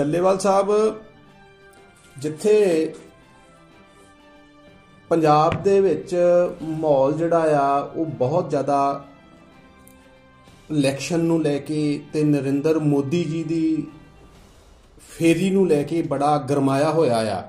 ਡੱਲੇਵਾਲ ਸਾਹਿਬ, ਜਿੱਥੇ ਪੰਜਾਬ ਦੇ ਵਿੱਚ ਮਾਹੌਲ ਜਿਹੜਾ ਆ ਉਹ ਬਹੁਤ ਜ਼ਿਆਦਾ ਇਲੈਕਸ਼ਨ ਨੂੰ ਲੈ ਕੇ ਤੇ ਨਰਿੰਦਰ ਮੋਦੀ ਜੀ ਦੀ ਫੇਰੀ ਨੂੰ ਲੈ ਕੇ ਬੜਾ ਗਰਮਾਇਆ ਹੋਇਆ ਆ।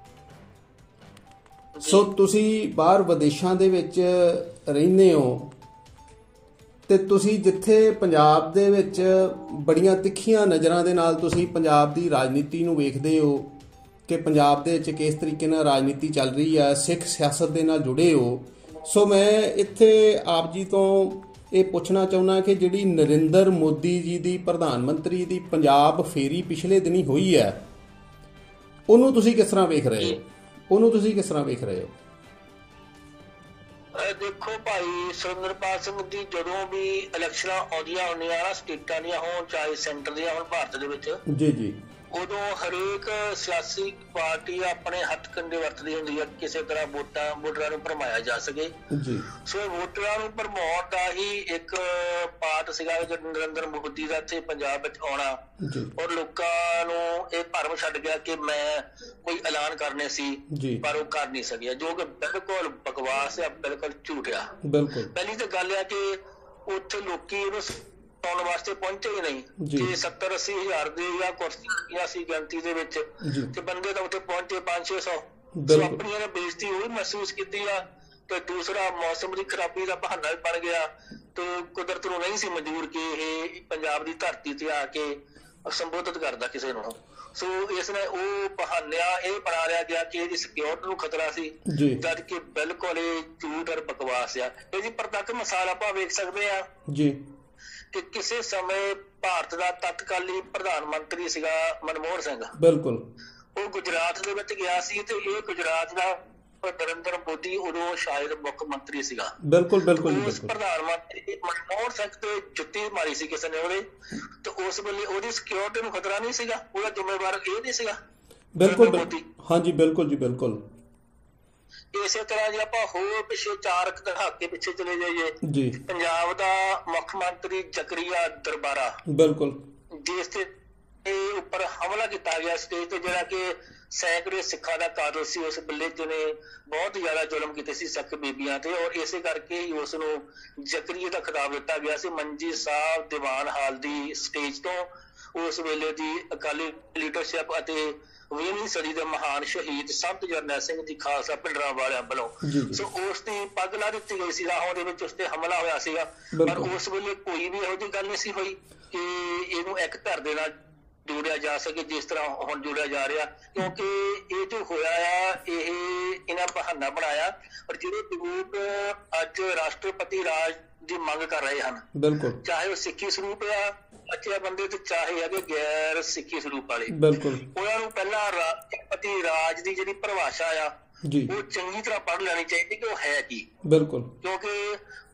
ਸੋ ਤੁਸੀਂ ਬਾਹਰ ਵਿਦੇਸ਼ਾਂ ਦੇ ਵਿੱਚ ਰਹਿੰਦੇ ਹੋ ਤੇ ਤੁਸੀਂ ਜਿੱਥੇ ਪੰਜਾਬ ਦੇ ਵਿੱਚ ਬੜੀਆਂ ਤਿੱਖੀਆਂ ਨਜ਼ਰਾਂ ਦੇ ਨਾਲ ਤੁਸੀਂ ਪੰਜਾਬ ਦੀ ਰਾਜਨੀਤੀ ਨੂੰ ਵੇਖਦੇ ਹੋ ਕਿ ਪੰਜਾਬ ਦੇ ਵਿੱਚ ਕਿਸ ਤਰੀਕੇ ਨਾਲ ਰਾਜਨੀਤੀ ਚੱਲ ਰਹੀ ਹੈ, ਸਿੱਖ ਸਿਆਸਤ ਦੇ ਨਾਲ ਜੁੜੇ ਹੋ। ਸੋ ਮੈਂ ਇੱਥੇ ਆਪ ਜੀ ਤੋਂ ਇਹ ਪੁੱਛਣਾ ਚਾਹੁੰਦਾ ਕਿ ਜਿਹੜੀ ਨਰਿੰਦਰ ਮੋਦੀ ਜੀ ਦੀ ਪ੍ਰਧਾਨ ਮੰਤਰੀ ਦੀ ਪੰਜਾਬ ਫੇਰੀ ਪਿਛਲੇ ਦਿਨੀ ਹੋਈ ਹੈ, ਉਹਨੂੰ ਤੁਸੀਂ ਕਿਸ ਤਰ੍ਹਾਂ ਵੇਖ ਰਹੇ ਹੋ? देखो भाई, सुरिंदरपाल सिंह जी ਜਦੋਂ ਵੀ ਇਲੈਕਸ਼ਨਾਂ ਆਉਂਦੀਆਂ ਹੁੰਦੀਆਂ ਨਾ, ਸਟੇਟਾਂ ਦੀਆਂ ਹੋਣ ਚਾਹੇ ਸੈਂਟਰ ਦੀਆਂ ਹੋਣ ਭਾਰਤ ਦੇ ਵਿੱਚ, ਜੀ ਉਦੋਂ ਹਰੇਕ ਸਿਆਸੀ ਪਾਰਟੀ ਆਪਣੇ ਹੱਥ ਕੰਡੇ ਵਰਤਦੀ ਹੁੰਦੀ ਹੈ ਕਿਸੇ ਤਰ੍ਹਾਂ ਵੋਟਰਾਂ ਨੂੰ ਭਰਮਾਇਆ ਜਾ ਸਕੇ। ਸੋ ਵੋਟਰਾਂ ਨੂੰ ਭਰਮਾਉਣ ਦਾ ਹੀ ਇੱਕ ਪਾਰਟ ਸੀਗਾ ਨਰਿੰਦਰ ਮੋਦੀ ਦਾ ਇੱਥੇ ਪੰਜਾਬ ਵਿੱਚ ਆਉਣਾ, ਔਰ ਲੋਕਾਂ ਨੂੰ ਇਹ ਭਰਮ ਛੱਡ ਗਿਆ ਕਿ ਮੈਂ ਕੋਈ ਐਲਾਨ ਕਰਨੇ ਸੀ ਪਰ ਉਹ ਕਰ ਨਹੀਂ ਸਕਿਆ, ਜੋ ਕਿ ਬਿਲਕੁਲ ਬਕਵਾਸ ਆ, ਬਿਲਕੁਲ ਝੂਠ ਆ। ਪਹਿਲੀ ਤਾਂ ਗੱਲ ਆ ਕਿ ਉੱਥੇ ਲੋਕੀ ਇਹਨੂੰ ਆਉਣ ਵਾਸਤੇ ਪਹੁੰਚੇ ਹੀ ਨਹੀਂ ਕਿ 70-80 ਹਜ਼ਾਰ ਦੀ ਜਾਂ ਕੁਰਸੀਆਂ ਸੀ ਗਿਣਤੀ ਦੇ ਵਿੱਚ, ਤੇ ਬੰਦੇ ਤਾਂ ਉੱਥੇ ਪਹੁੰਚੇ 500-600। ਆਪਣੀਆਂ ਨੇ ਬੇਇੱਜ਼ਤੀ ਉਹ ਵੀ ਮਹਿਸੂਸ ਕੀਤੀ ਆ, ਤੇ ਦੂਸਰਾ ਮੌਸਮ ਦੀ ਖਰਾਬੀ ਦਾ ਬਹਾਨਾ ਵੀ ਬਣ ਗਿਆ, ਤੇ ਕੁਦਰਤ ਨੂੰ ਨਹੀਂ ਸੀ ਮਨਜ਼ੂਰ ਕਿ ਇਹ ਪੰਜਾਬ ਦੀ ਧਰਤੀ ਤੇ ਆ ਕੇ ਸੰਬੋਧਿਤ ਕਰਦਾ ਕਿਸੇ ਨੂੰ। ਸੋ ਇਸ ਨੇ ਉਹ ਬਹਾਨਾ ਇਹ ਬਣਾ ਲਿਆ ਗਿਆ ਕਿ ਇਹਦੀ ਸਿਕਿਉਰਿਟੀ ਨੂੰ ਖਤਰਾ ਸੀ, ਜਦ ਕਿ ਬਿਲਕੁਲ ਇਹ ਝੂਠ ਔਰ ਬਕਵਾਸ ਆ। ਇਹਦੀ ਪ੍ਰਤੱਖ ਮਿਸਾਲ ਆਪਾਂ ਵੇਖ ਸਕਦੇ ਆ ਕਿ ਕਿਸੇ ਸਮੇਂ ਭਾਰਤ ਦਾ ਤਤਕਾਲੀ ਪ੍ਰਧਾਨ ਮੰਤਰੀ ਸੀਗਾ ਮਨਮੋਹਨ ਸਿੰਘ, ਉਹ ਗੁਜਰਾਤ ਦੇ ਵਿੱਚ ਗਿਆ ਸੀ, ਤੇ ਇਹ ਗੁਜਰਾਤ ਦਾ ਨਰਿੰਦਰ ਮੋਦੀ ਉਦੋਂ ਸ਼ਾਇਦ ਮੁੱਖ ਮੰਤਰੀ ਸੀਗਾ। ਉਸ ਪ੍ਰਧਾਨ ਮੰਤਰੀ ਮਨਮੋਹਨ ਸਿੰਘ ਤੇ ਜੁੱਤੀ ਮਾਰੀ ਸੀ ਕਿਸੇ ਨੇ ਉਹਦੇ, ਤੇ ਉਸ ਵੇਲੇ ਉਹਦੀ ਸਿਕਿਉਰਿਟੀ ਨੂੰ ਖਤਰਾ ਨਹੀਂ ਸੀਗਾ, ਉਹਦਾ ਜ਼ਿੰਮੇਵਾਰ ਇਹ ਨਹੀਂ ਸੀਗਾ ਮੋਦੀ। ਹਾਂਜੀ, ਬਿਲਕੁਲ ਜੀ, ਬਿਲਕੁਲ। ਇਸੇ ਤਰ੍ਹਾਂ ਜੇ ਆਪਾਂ ਹੋਰ ਪਿੱਛੇ 4 ਦਹਾਕੇ ਪਿੱਛੇ ਚਲੇ ਜਾਈਏ, ਪੰਜਾਬ ਦਾ ਮੁੱਖ ਮੰਤਰੀ ਜ਼ਕਰੀਆ ਦਰਬਾਰਾ, ਜਿਸ ਤੇ ਉੱਪਰ ਹਮਲਾ ਕੀਤਾ ਗਿਆ ਸਟੇਜ ਤੇ, ਜਿਹੜਾ ਕਿ ਸੈਂਕੜੇ ਸਿੱਖਾਂ ਦਾ ਕਾਤਲ ਸੀ। ਉਸ ਬੱਲੇ ਜਿਹਨੇ ਬਹੁਤ ਜ਼ਿਆਦਾ ਜ਼ੁਲਮ ਕੀਤੇ ਸੀ ਸਿੱਖ ਬੀਬੀਆਂ ਤੇ, ਔਰ ਇਸੇ ਕਰਕੇ ਹੀ ਉਸ ਨੂੰ ਜ਼ਕਰੀਆ ਦਾ ਖਿਤਾਬ ਦਿੱਤਾ ਗਿਆ ਸੀ। ਮੰਜੀ ਸਾਹਿਬ ਦੀਵਾਨ ਹਾਲ ਦੀ ਸਟੇਜ ਤੋਂ ਉਸ ਵੇਲੇ ਦੀ ਅਕਾਲੀ ਲੀਡਰਸ਼ਿਪ ਅਤੇ 20ਵੀਂ ਸਦੀ ਦੇ ਮਹਾਨ ਸ਼ਹੀਦ ਸੰਤ ਜਰਨੈਲ ਸਿੰਘ ਜੀ ਖਾਲਸਾ ਪਿੰਡਰਾਂ ਵਾਲਿਆਂ ਵੱਲੋਂ ਸੋ ਉਸ ਦੀ ਪੱਗ ਲਾ ਦਿੱਤੀ ਗਈ ਸੀ। ਰਾਹੋਂ ਦੇ ਵਿੱਚ ਉਸ ਤੇ ਹਮਲਾ ਹੋਇਆ ਸੀਗਾ, ਪਰ ਉਸ ਵੇਲੇ ਕੋਈ ਵੀ ਇਹੋ ਜਿਹੀ ਗੱਲ ਨਹੀਂ ਸੀ ਹੋਈ ਕਿ ਇਹਨੂੰ ਇੱਕ ਧਰ ਦੇ ਨਾਲ ਜੋੜਿਆ ਜਾ ਸਕੇ ਜਿਸ ਤਰ੍ਹਾਂ ਹੁਣ ਜੋੜਿਆ ਜਾ ਰਿਹਾ, ਕਿਉਂਕਿ ਇਹ ਜੋ ਹੋਇਆ ਆ ਇਹ ਇਹਨਾਂ ਬਹਾਨਾ ਬਣਾਇਆ। ਪਰ ਜਿਹੜੇ ਲੋਕ ਅੱਜ ਰਾਸ਼ਟਰਪਤੀ ਰਾਜ ਦੀ ਮੰਗ ਕਰ ਰਹੇ ਹਨ, ਚਾਹੇ ਉਹ ਸਿੱਖੀ ਸਰੂਪ ਆ ਅੱਛੇ ਬੰਦੇ ਤੇ ਚਾਹੇ ਹੈਗੇ ਗੈਰ ਸਿੱਖੀ ਸਰੂਪ ਵਾਲੇ, ਉਹਨਾਂ ਨੂੰ ਪਹਿਲਾਂ ਰਾਸ਼ਟਰਪਤੀ ਰਾਜ ਦੀ ਜਿਹੜੀ ਪਰਿਭਾਸ਼ਾ ਆ ਉਹ ਚੰਗੀ ਤਰ੍ਹਾਂ ਪੜ੍ਹ ਲੈਣੀ ਚਾਹੀਦੀ ਕਿ ਉਹ ਹੈ ਕੀ। ਕਿਉਂਕਿ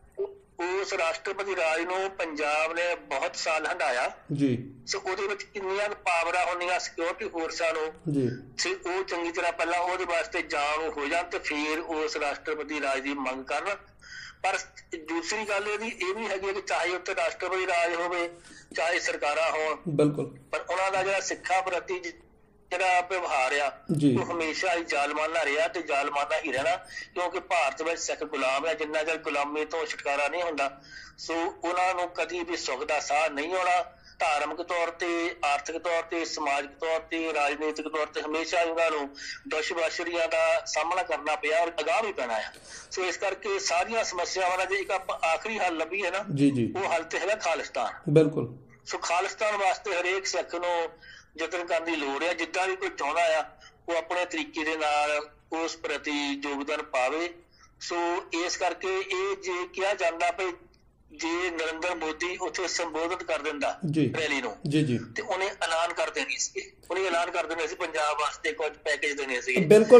ਉਸ ਰਾਸ਼ਟਰਪਤੀ ਰਾਜ ਨੂੰ ਪੰਜਾਬ ਨੇ ਬਹੁਤ ਸਾਲ ਹੰਢਾਇਆ, ਸੋ ਉਹਦੇ ਵਿੱਚ ਕਿੰਨੀਆਂ ਪਾਵਰਾਂ ਹੁੰਦੀਆਂ ਸਿਕਿਉਰਿਟੀ ਫੋਰਸਾਂ ਨੂੰ, ਉਹ ਚੰਗੀ ਤਰ੍ਹਾਂ ਪਹਿਲਾਂ ਉਹਦੇ ਵਾਸਤੇ ਜਾਣੂ ਹੋ ਜਾਣ ਤੇ ਫਿਰ ਉਸ ਰਾਸ਼ਟਰਪਤੀ ਰਾਜ ਦੀ ਮੰਗ ਕਰਨ। ਪਰ ਦੂਸਰੀ ਗੱਲ ਇਹਦੀ ਇਹ ਵੀ ਹੈਗੀ ਹੈ ਕਿ ਚਾਹੇ ਉੱਥੇ ਰਾਸ਼ਟਰਪਤੀ ਰਾਜ ਹੋਵੇ ਚਾਹੇ ਸਰਕਾਰਾਂ ਹੋਣ, ਪਰ ਉਹਨਾਂ ਦਾ ਜਿਹੜਾ ਸਿੱਖਾਂ ਪ੍ਰਤੀ ਜਿਹੜਾ ਵਿਵਹਾਰ ਆ ਉਹ ਹਮੇਸ਼ਾ ਹੀ ਜ਼ਾਲਮਾਨਾ ਰਿਹਾ ਤੇ ਜ਼ਾਲਮਾਨਾ ਹੀ ਰਹਿਣਾ, ਕਿਉਂਕਿ ਭਾਰਤ ਵਿੱਚ ਸਿੱਖ ਗੁਲਾਮ ਹੈ। ਜਿੰਨਾ ਚਿਰ ਗੁਲਾਮੀ ਤੋਂ ਛੁਟਕਾਰਾ ਨਹੀਂ ਹੁੰਦਾ, ਸੋ ਉਹਨਾਂ ਨੂੰ ਕਦੀ ਵੀ ਸੁੱਖ ਦਾ ਸਾਹ ਨਹੀਂ ਆਉਣਾ। ਧਾਰਮਿਕ ਤੌਰ ਤੇ, ਆਰਥਿਕ ਤੌਰ ਤੇ, ਸਮਾਜਿਕ ਤੌਰ ਤੇ, ਰਾਜਨੀਤਿਕ ਤੌਰ ਤੇ ਹਮੇਸ਼ਾ ਉਹਨਾਂ ਨੂੰ ਦੁਸ਼ਵਾਸ਼ਰੀਆਂ ਦਾ ਸਾਹਮਣਾ ਕਰਨਾ ਪਿਆ ਔਰ ਅਗਾਂਹ ਵੀ ਪੈਣਾ ਆ। ਸੋ ਇਸ ਕਰਕੇ ਸਾਰੀਆਂ ਸਮੱਸਿਆਵਾਂ ਦਾ ਜੇ ਇੱਕ ਆਪਾਂ ਆਖਰੀ ਹੱਲ ਲੱਭੀ ਹੈ ਨਾ, ਉਹ ਹੱਲ ਤੇ ਹੈਗਾ ਖਾਲਿਸਤਾਨ। ਸੋ ਖਾਲਿਸਤਾਨ ਵਾਸਤੇ ਹਰੇਕ ਸਿੱਖ ਨੂੰ ਯਤਨ ਕਰਨ ਦੀ ਲੋੜ ਆ। ਜਿੱਦਾਂ ਵੀ ਕੋਈ ਚਾਹੁੰਦਾ ਆ ਉਹ ਆਪਣੇ ਤਰੀਕੇ ਦੇ ਨਾਲ ਉਸ ਪ੍ਰਤੀ ਯੋਗਦਾਨ ਪਾਵੇ। ਸੋ ਇਸ ਕਰਕੇ ਇਹ ਜੇ ਕਿਹਾ ਜਾਂਦਾ ਵੀ ਜੇ ਨਰਿੰਦਰ ਮੋਦੀ ਉੱਥੇ ਸੰਬੋਧਿਤ ਕਰ ਦਿੰਦਾ ਰੈਲੀ ਨੂੰ ਤੇ ਉਹਨੇ ਐਲਾਨ ਕਰ ਦੇਣੀ ਸੀ, ਪੰਜਾਬ ਵਾਸਤੇ ਕੁਝ ਪੈਕੇਜ ਦੇਣੇ ਸੀਗੇ। ਬਿਲਕੁਲ,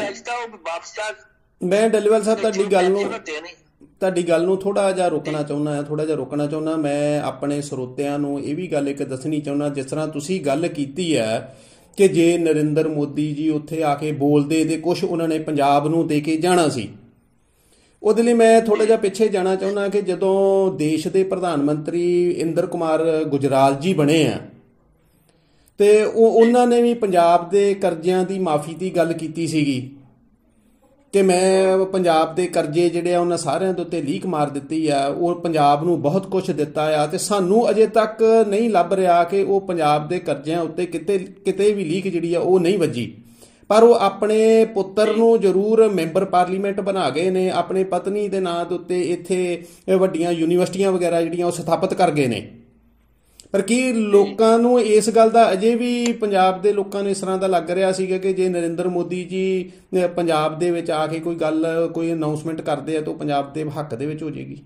ਮੈਂ ਡੱਲੇਵਾਲ ਸਾਹਿਬ ਤੁਹਾਡੀ ਗੱਲ ਨੂੰ ਥੋੜਾ ਜਿਹਾ ਰੋਕਣਾ ਚਾਹੁੰਦਾ। ਮੈਂ ਆਪਣੇ ਸਰੋਤਿਆਂ ਨੂੰ ਇਹ ਵੀ ਗੱਲ ਇੱਕ ਦੱਸਣੀ ਚਾਹੁੰਦਾ, ਜਿਸ ਤਰ੍ਹਾਂ ਤੁਸੀਂ ਗੱਲ ਕੀਤੀ ਹੈ ਕਿ ਜੇ ਨਰਿੰਦਰ ਮੋਦੀ ਜੀ ਉੱਥੇ ਆ ਕੇ ਬੋਲਦੇ ਤੇ ਕੁਛ ਉਹਨਾਂ ਨੇ ਪੰਜਾਬ ਨੂੰ ਦੇ ਕੇ ਜਾਣਾ ਸੀ, ਉਹਦੇ ਲਈ ਮੈਂ ਥੋੜਾ ਜਿਹਾ ਪਿੱਛੇ ਜਾਣਾ ਚਾਹੁੰਦਾ ਕਿ ਜਦੋਂ ਦੇਸ਼ ਦੇ ਪ੍ਰਧਾਨ ਮੰਤਰੀ ਇੰਦਰ ਕੁਮਾਰ ਗੁਜਰਾਲ ਜੀ ਬਣੇ ਆ ਤੇ ਉਹਨਾਂ ਨੇ ਵੀ ਪੰਜਾਬ ਦੇ ਕਰਜ਼ਿਆਂ ਦੀ ਮਾਫੀ ਦੀ ਗੱਲ ਕੀਤੀ ਸੀਗੀ ਕਿ ਮੈਂ ਪੰਜਾਬ ਦੇ ਕਰਜ਼ੇ ਜਿਹੜੇ ਆ ਉਹਨਾਂ ਸਾਰਿਆਂ ਦੇ ਉੱਤੇ ਲੀਕ ਮਾਰ ਦਿੱਤੀ ਆ, ਉਹ ਪੰਜਾਬ ਨੂੰ ਬਹੁਤ ਕੁਝ ਦਿੱਤਾ ਆ, ਤੇ ਸਾਨੂੰ ਅਜੇ ਤੱਕ ਨਹੀਂ ਲੱਭ ਰਿਹਾ ਕਿ ਉਹ ਪੰਜਾਬ ਦੇ ਕਰਜ਼ਿਆਂ ਉੱਤੇ ਕਿਤੇ ਵੀ ਲੀਕ ਜਿਹੜੀ ਆ ਉਹ ਨਹੀਂ ਵੱਜੀ। ਪਰ ਉਹ ਆਪਣੇ ਪੁੱਤਰ ਨੂੰ ਜ਼ਰੂਰ ਮੈਂਬਰ ਪਾਰਲੀਮੈਂਟ ਬਣਾ ਗਏ ਨੇ, ਆਪਣੇ ਪਤਨੀ ਦੇ ਨਾਂ ਦੇ ਉੱਤੇ ਇੱਥੇ ਵੱਡੀਆਂ ਯੂਨੀਵਰਸਿਟੀਆਂ ਵਗੈਰਾ ਜਿਹੜੀਆਂ ਉਹ ਸਥਾਪਿਤ ਕਰ ਗਏ ਨੇ। ਪਰ ਕੀ ਲੋਕਾਂ ਨੂੰ ਇਸ ਗੱਲ ਦਾ ਅਜੇ ਵੀ ਪੰਜਾਬ ਦੇ ਲੋਕਾਂ ਨੂੰ ਇਸ ਤਰ੍ਹਾਂ ਦਾ ਲੱਗ ਰਿਹਾ ਸੀਗਾ ਕਿ ਜੇ ਨਰਿੰਦਰ ਮੋਦੀ ਜੀ ਪੰਜਾਬ ਦੇ ਵਿੱਚ ਆ ਕੇ ਕੋਈ ਗੱਲ ਕੋਈ ਅਨਾਉਂਸਮੈਂਟ ਕਰਦੇ ਆ ਤਾਂ ਉਹ ਪੰਜਾਬ ਦੇ ਹੱਕ ਦੇ ਵਿੱਚ ਹੋ ਜਾਏਗੀ?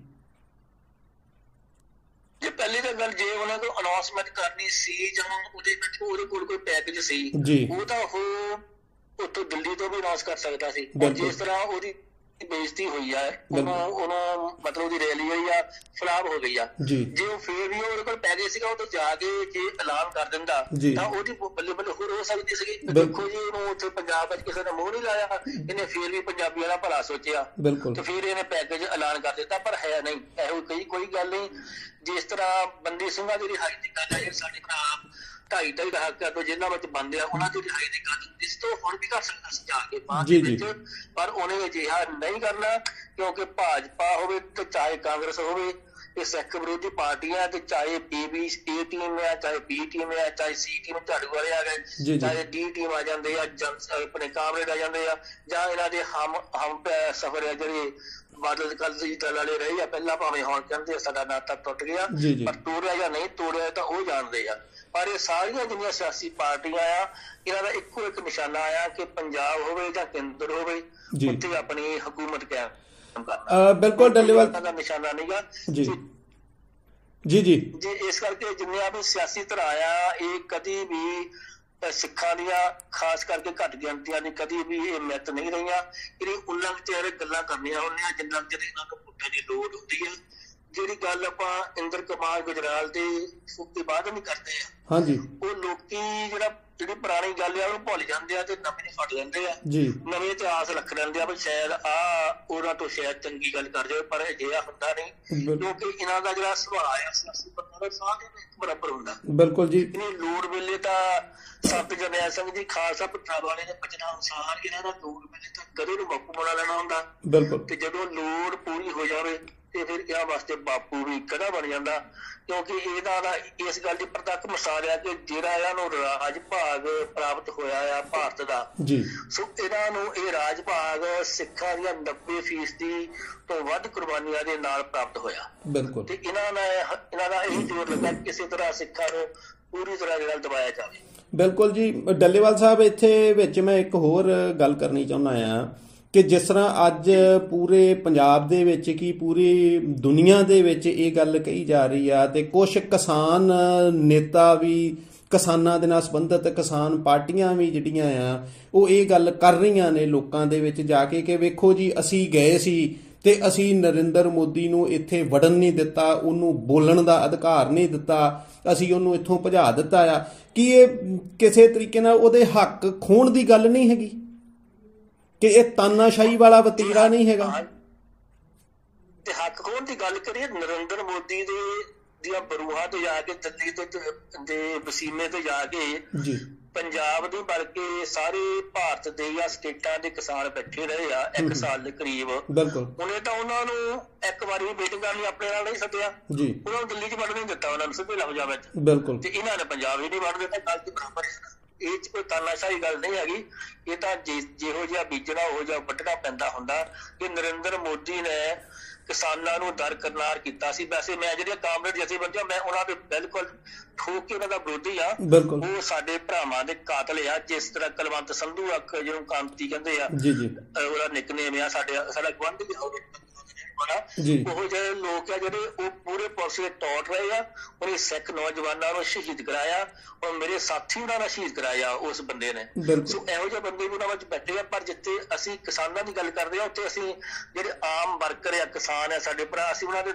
ਜੇ ਪਹਿਲੀ ਤਾਂ ਗੱਲ, ਜੇ ਉਹਨਾਂ ਨੂੰ ਅਨਾਉਂਸਮੈਂਟ ਕਰਨੀ ਸੀ ਜਾਂ ਉਹਦੇ ਕੋਲ ਕੋਈ ਪੈਕੇਜ ਸੀ, ਉਹ ਤਾਂ ਉਹ ਉੱਥੋਂ ਦਿੱਲੀ ਤੋਂ ਵੀ ਅਨਾਉਂਸ ਕਰ ਸਕਦਾ ਸੀ। ਜਿਸ ਤਰ੍ਹਾਂ ਉਹਦੀ ਬੇਇੱਜ਼ਤੀ ਹੋਈ ਆ, ਉਹਨੂੰ ਮਤਲਬ ਉਹਦੀ ਰੈਲੀ ਹੋਈ ਆ, ਫਲਾਪ ਹੋ ਗਈ ਆ, ਜੇ ਉਹ ਫੇਰ ਵੀ ਉਹਦੇ ਕੋਲ ਪੈਕੇਜ ਸੀਗਾ ਉਹ ਤੋਂ ਜਾ ਕੇ ਜੇ ਐਲਾਨ ਕਰ ਦਿੰਦਾ ਤਾਂ ਉਹਦੀ ਬੱਲੇ ਬੱਲੇ ਹੋਰ ਹੋ ਸਕਦੀ ਸੀਗੀ। ਦੇਖੋ ਜੀ, ਉਹਨੂੰ ਉੱਥੇ ਪੰਜਾਬ ਵਿੱਚ ਕਿਸੇ ਨੇ ਮੂੰਹ ਨਹੀਂ ਲਾਇਆ, ਇਹਨੇ ਫੇਰ ਵੀ ਪੰਜਾਬੀਆਂ ਦਾ ਭਲਾ ਸੋਚਿਆ ਤੇ ਫਿਰ ਇਹਨੇ ਪੈਕੇਜ ਐਲਾਨ ਕਰ ਦਿੱਤਾ। ਪਰ ਹੈ ਨਹੀਂ, ਇਹੋ ਕੋਈ ਗੱਲ ਨਹੀਂ। ਜਿਸ ਤਰ੍ਹਾਂ ਬੰਦੀ ਸਿੰਘਾਂ ਦੀ ਰਿਹਾਈ ਦੀ ਗੱਲ ਹੈ, ਸਾਡੇ ਭਰਾ 2.5 ਦਹਾਕਿਆਂ ਤੋਂ ਜੇਲ੍ਹਾਂ ਵਿੱਚ ਬੰਦ ਆ, ਉਹਨਾਂ ਦੀ ਰਿਹਾਈ ਦੀ ਗੱਲ ਇਸ ਤੋਂ ਹੁਣ ਵੀ ਕਰ ਸਕਦਾ ਸੀ ਜਾ ਕੇ ਬਾਅਦ ਵਿੱਚ, ਪਰ ਉਹਨੇ ਅਜਿਹਾ ਨਹੀਂ ਕਰਨਾ ਕਿਉਂਕਿ ਭਾਜਪਾ ਹੋਵੇ ਤੇ ਚਾਹੇ ਕਾਂਗਰਸ ਹੋਵੇ, ਇਹ ਸਿੱਖ ਵਿਰੋਧੀ ਪਾਰਟੀਆਂ, ਤੇ ਚਾਹੇ A ਟੀਮ ਆ, ਚਾਹੇ B ਟੀਮ ਆ, ਚਾਹੇ C ਟੀਮ ਝਾੜੂ ਵਾਲੇ ਆ ਗਏ, ਚਾਹੇ D ਟੀਮ ਆ ਜਾਂਦੇ ਆ, ਆਪਣੇ ਕਾਮਰੇਡ ਆ ਜਾਂਦੇ ਆ, ਜਾਂ ਇਹਨਾਂ ਦੇ ਹਮ ਸਫਰ ਆ ਜਿਹੜੇ ਬਾਦਲ ਅਕਾਲੀ ਦਲ ਵਾਲੇ ਰਹੇ ਆ ਪਹਿਲਾਂ, ਭਾਵੇਂ ਹੁਣ ਕਹਿੰਦੇ ਸਾਡਾ ਨਾਤਾ ਟੁੱਟ ਗਿਆ, ਪਰ ਤੋੜਿਆ ਜਾਂ ਨਹੀਂ ਤੋੜਿਆ ਤਾਂ ਉਹ ਜਾਣਦੇ ਆ। ਪਰ ਇਹ ਸਾਰੀਆਂ ਜਿਹੜੀਆਂ ਸਿਆਸੀ ਪਾਰਟੀਆਂ ਆ, ਇਹਨਾਂ ਦਾ ਇੱਕੋ ਇੱਕ ਨਿਸ਼ਾਨਾ ਆ ਕਿ ਪੰਜਾਬ ਹੋਵੇ ਜਾਂ ਕੇਂਦਰ ਹੋਵੇ, ਉੱਥੇ ਆਪਣੀ ਹਕੂਮਤ ਕਾਇਮ ਕਰਨਾ। ਬਿਲਕੁਲ ਡੱਲੇਵਾਲ ਦਾ ਨਿਸ਼ਾਨਾ ਨਹੀਂਗਾ ਜੀ ਜੀ। ਇਸ ਕਰਕੇ ਜਿੰਨੀਆਂ ਵੀ ਸਿਆਸੀ ਧਿਰਾਂ ਆ, ਇਹ ਕਦੀ ਵੀ ਸਿੱਖਾਂ ਦੀਆਂ ਖਾਸ ਕਰਕੇ ਘੱਟ ਗਿਣਤੀਆਂ ਦੀ ਕਦੀ ਵੀ ਇਹ ਮਿੱਤ ਨਹੀਂ ਰਹੀਆਂ। ਇਹ ਉਹਨਾਂ ਵਿਚਾਰੇ ਗੱਲਾਂ ਕਰਨੀਆਂ ਹੁੰਦੀਆਂ ਜਿੰਨਾ ਚਿਰ ਇਹਨਾਂ ਨੂੰ ਪੁੱਟਾਂ ਦੀ ਲੋੜ ਹੁੰਦੀ ਹੈ। ਜਿਹੜੀ ਗੱਲ ਆਪਾਂ ਇੰਦਰ ਕੁਮਾਰ ਗੁਜਰਾਲ ਦੇ ਤੋਂ ਬਾਅਦ ਨਹੀਂ ਕਰਦੇ ਆ, ਉਹ ਲੋਕੀ ਜਿਹੜੀ ਪੁਰਾਣੀ ਗੱਲ ਆ ਉਹਨੂੰ ਭੁੱਲ ਜਾਂਦੇ ਆ ਤੇ ਨਵੀਂ ਨੂੰ ਫੜ ਲੈਂਦੇ ਆ, ਨਵੇਂ ਇਤਿਹਾਸ ਰੱਖ ਲੈਂਦੇ ਆ ਵੀ ਸ਼ਾਇਦ ਉਹਨਾਂ ਤੋਂ ਸ਼ਾਇਦ ਚੰਗੀ ਗੱਲ ਕਰ ਜਾਵੇ, ਪਰ ਅਜਿਹਾ ਹੁੰਦਾ ਨਹੀਂ ਕਿਉਂਕਿ ਇਹਨਾਂ ਦਾ ਜਿਹੜਾ ਸੁਭਾਅ ਆ ਸਿਆਸੀ ਬੰਦਾ ਦਾ ਸਾਰਿਆਂ ਦਾ ਇੱਕ ਬਰਾਬਰ ਹੁੰਦਾ। ਬਿਲਕੁਲ ਜੀ। ਇਹਨੇ ਲੋੜ ਵੇਲੇ ਤਾਂ ਸੰਤ ਜਰਨੈਲ ਸਿੰਘ ਜੀ ਖਾਲਸਾ ਪਠਾਨ ਵਾਲੇ ਦੇ ਬਚਨਾਂ ਅਨੁਸਾਰ ਇਹਨਾਂ ਦਾ ਲੋੜ ਵੇਲੇ ਤਾਂ ਗਧੇ ਨੂੰ ਬਾਪੂ ਬਣਾ ਲੈਣਾ ਹੁੰਦਾ, ਤੇ ਜਦੋਂ ਲੋੜ ਪੂਰੀ ਹੋ ਜਾਵੇ ਤੇ ਫਿਰ ਇਹਨਾਂ ਵਾਸਤੇ ਬਾਪੂ ਵੀ ਗਧਾ ਬਣ ਜਾਂਦਾ। ਕਿਉਂਕਿ ਇਹਦਾ ਇਸ ਗੱਲ ਦੀ ਪ੍ਰਤੱਖ ਮਿਸਾਲ ਆ ਕਿ ਜਿਹੜਾ ਇਹਨਾਂ ਨੂੰ ਰਾਜ ਭਾਗ ਪ੍ਰਾਪਤ ਹੋਇਆ ਆ ਭਾਰਤ ਦਾ, ਸੋ ਇਹਨਾਂ ਨੂੰ ਇਹ ਰਾਜ ਭਾਗ ਸਿੱਖਾਂ ਦੀਆਂ 90% ਤੋਂ ਵੱਧ ਕੁਰਬਾਨੀਆਂ ਦੇ ਨਾਲ ਪ੍ਰਾਪਤ ਹੋਇਆ। ਤੇ ਇਹਨਾਂ ਦਾ ਇਹ ਜ਼ੋਰ ਲੱਗਾ ਕਿਸੇ ਤਰ੍ਹਾਂ ਸਿੱਖਾਂ ਨੂੰ ਪੂਰੀ ਤਰ੍ਹਾਂ ਜਿਹੜਾ ਦਬਾਇਆ ਜਾਵੇ। ਬਿਲਕੁਲ ਜੀ। ਡੱਲੇਵਾਲ ਸਾਹਿਬ, ਇੱਥੇ ਵਿੱਚ ਮੈਂ ਇੱਕ ਹੋਰ ਗੱਲ ਕਰਨੀ ਚਾਹੁੰਦਾ ਆ ਕਿ ਜਿਸ ਤਰ੍ਹਾਂ ਅੱਜ ਪੂਰੇ ਪੰਜਾਬ ਦੇ ਵਿੱਚ ਕੀ ਪੂਰੀ ਦੁਨੀਆ ਦੇ ਵਿੱਚ ਇਹ ਗੱਲ ਕਹੀ ਜਾ ਰਹੀ ਆ, ਤੇ ਕੁਝ ਕਿਸਾਨ ਨੇਤਾ ਵੀ, ਕਿਸਾਨਾਂ ਦੇ ਨਾਲ ਸੰਬੰਧਿਤ ਕਿਸਾਨ ਪਾਰਟੀਆਂ ਵੀ ਜਿਹੜੀਆਂ ਆ ਉਹ ਇਹ ਗੱਲ ਕਰ ਰਹੀਆਂ ਨੇ ਲੋਕਾਂ ਦੇ ਵਿੱਚ ਜਾ ਕੇ ਕਿ ਵੇਖੋ ਜੀ, ਅਸੀਂ ਗਏ ਸੀ ਤੇ ਅਸੀਂ ਨਰਿੰਦਰ ਮੋਦੀ ਨੂੰ ਇੱਥੇ ਵੜਨ ਨਹੀਂ ਦਿੱਤਾ, ਉਹਨੂੰ ਬੋਲਣ ਦਾ ਅਧਿਕਾਰ ਨਹੀਂ ਦਿੱਤਾ, ਅਸੀਂ ਉਹਨੂੰ ਇੱਥੋਂ ਭਜਾ ਦਿੱਤਾ ਆ। ਕੀ ਇਹ ਕਿਸੇ ਤਰੀਕੇ ਨਾਲ ਉਹਦੇ ਹੱਕ ਖੋਣ ਦੀ ਗੱਲ ਨਹੀਂ ਹੈਗੀ ਕਿ ਇਹ ਤਾਨਾਸ਼ਾਹੀ ਵਾਲਾ ਵਤੀਰਾ ਨਹੀਂ ਹੈਗਾ? ਤੇ ਹੱਕ ਖੋਣ ਦੀ ਗੱਲ ਕਰੀਏ, ਨਰਿੰਦਰ ਮੋਦੀ ਦੀਆਂ ਬਰੂਹਾਂ ਤੇ ਜਾ ਕੇ, ਦਿੱਲੀ ਦੇ ਵਸੀਲੇ ਤੇ ਜਾ ਕੇ ਪੰਜਾਬ ਦੇ ਬਲਕਿ ਸਾਰੇ ਭਾਰਤ ਦੇ ਜਾਂ ਸਟੇਟਾਂ ਦੇ ਕਿਸਾਨ ਬੈਠੇ ਰਹੇ ਆ 1 ਸਾਲ ਦੇ ਕਰੀਬ। ਉਹਨੇ ਤਾਂ ਉਹਨਾਂ ਨੂੰ ਇੱਕ ਵਾਰੀ ਵੀ ਮੀਟਿੰਗ ਕਰਨੀ ਆਪਣੇ ਨਾਲ ਨਹੀਂ ਸੱਦਿਆ, ਉਹਨਾਂ ਨੂੰ ਦਿੱਲੀ 'ਚ ਵੜਨ ਨਹੀਂ ਦਿੱਤਾ, ਉਹਨਾਂ ਨੂੰ ਸਿੱਧੇ ਲਫ਼ਜ਼ਾਂ ਵਿੱਚ, ਤੇ ਇਹਨਾਂ ਨੇ ਪੰਜਾਬ ਹੀ ਨਹੀਂ ਵੜਨ ਦਿੱਤਾ। ਗੱਲ ਤੇ ਬਰਾਬਰ ਹੈ, ਇਹ 'ਚ ਕੋਈ ਤਾਨਾਸ਼ਾਹੀ ਗੱਲ ਨਹੀਂ ਹੈਗੀ। ਇਹ ਤਾਂ ਜਿਹੋ ਜਿਹਾ ਬੀਜਣਾ ਉਹੋ ਜਿਹਾ ਵੱਢਣਾ ਪੈਂਦਾ ਹੁੰਦਾ। ਕਿ ਨਰਿੰਦਰ ਮੋਦੀ ਨੇ ਕਿਸਾਨਾਂ ਨੂੰ ਦਰਕਨਾਰ ਕੀਤਾ ਸੀ। ਵੈਸੇ ਮੈਂ ਜਿਹੜੇ ਕਾਮਰੇਡ ਜਥੇਬੰਦੀਆਂ, ਮੈਂ ਉਹਨਾਂ ਦੇ ਬਿਲਕੁਲ ਠੋਕ ਕੇ ਉਹਨਾਂ ਦਾ ਵਿਰੋਧੀ ਆ। ਉਹ ਸਾਡੇ ਭਰਾਵਾਂ ਦੇ ਕਾਤਲ ਆ। ਜਿਸ ਤਰ੍ਹਾਂ ਕੁਲਵੰਤ ਸੰਧੂ ਜਿਹਨੂੰ ਕਾਂਤੀ ਕਹਿੰਦੇ ਆ, ਉਹਦਾ ਨਿਕਨੇਮ ਆ, ਸਾਡਾ ਗੁਆਂਢੀ ਉਹੋ ਜਿਹੇ ਲੋਕ ਆ ਜਿਹੜੇ ਉਹ ਪੂਰੇ ਪਾਸੇ ਟੋਟ ਰਹੇ ਆ। ਉਹਨੇ ਸਿੱਖ ਨੌਜਵਾਨਾਂ ਨੂੰ ਸ਼ਹੀਦ ਕਰਾਇਆ, ਔਰ ਮੇਰੇ ਸਾਥੀ ਉਹਨਾਂ ਨੇ ਸ਼ਹੀਦ ਕਰਾਇਆ ਉਸ ਬੰਦੇ ਨੇ। ਸੋ ਇਹੋ ਜਿਹੇ ਬੰਦੇ ਵੀ ਉਹਨਾਂ ਵਿੱਚ ਬੈਠੇ ਆ। ਪਰ ਜਿੱਥੇ ਅਸੀਂ ਕਿਸਾਨਾਂ ਦੀ ਗੱਲ ਕਰਦੇ ਆ, ਉੱਥੇ ਅਸੀਂ ਜਿਹੜੇ ਆਮ ਵਰਕਰ ਆ, ਕਿਸਾਨ ਆ, ਸਾਡੇ ਭਰਾ, ਅਸੀਂ ਉਹਨਾਂ ਦੇ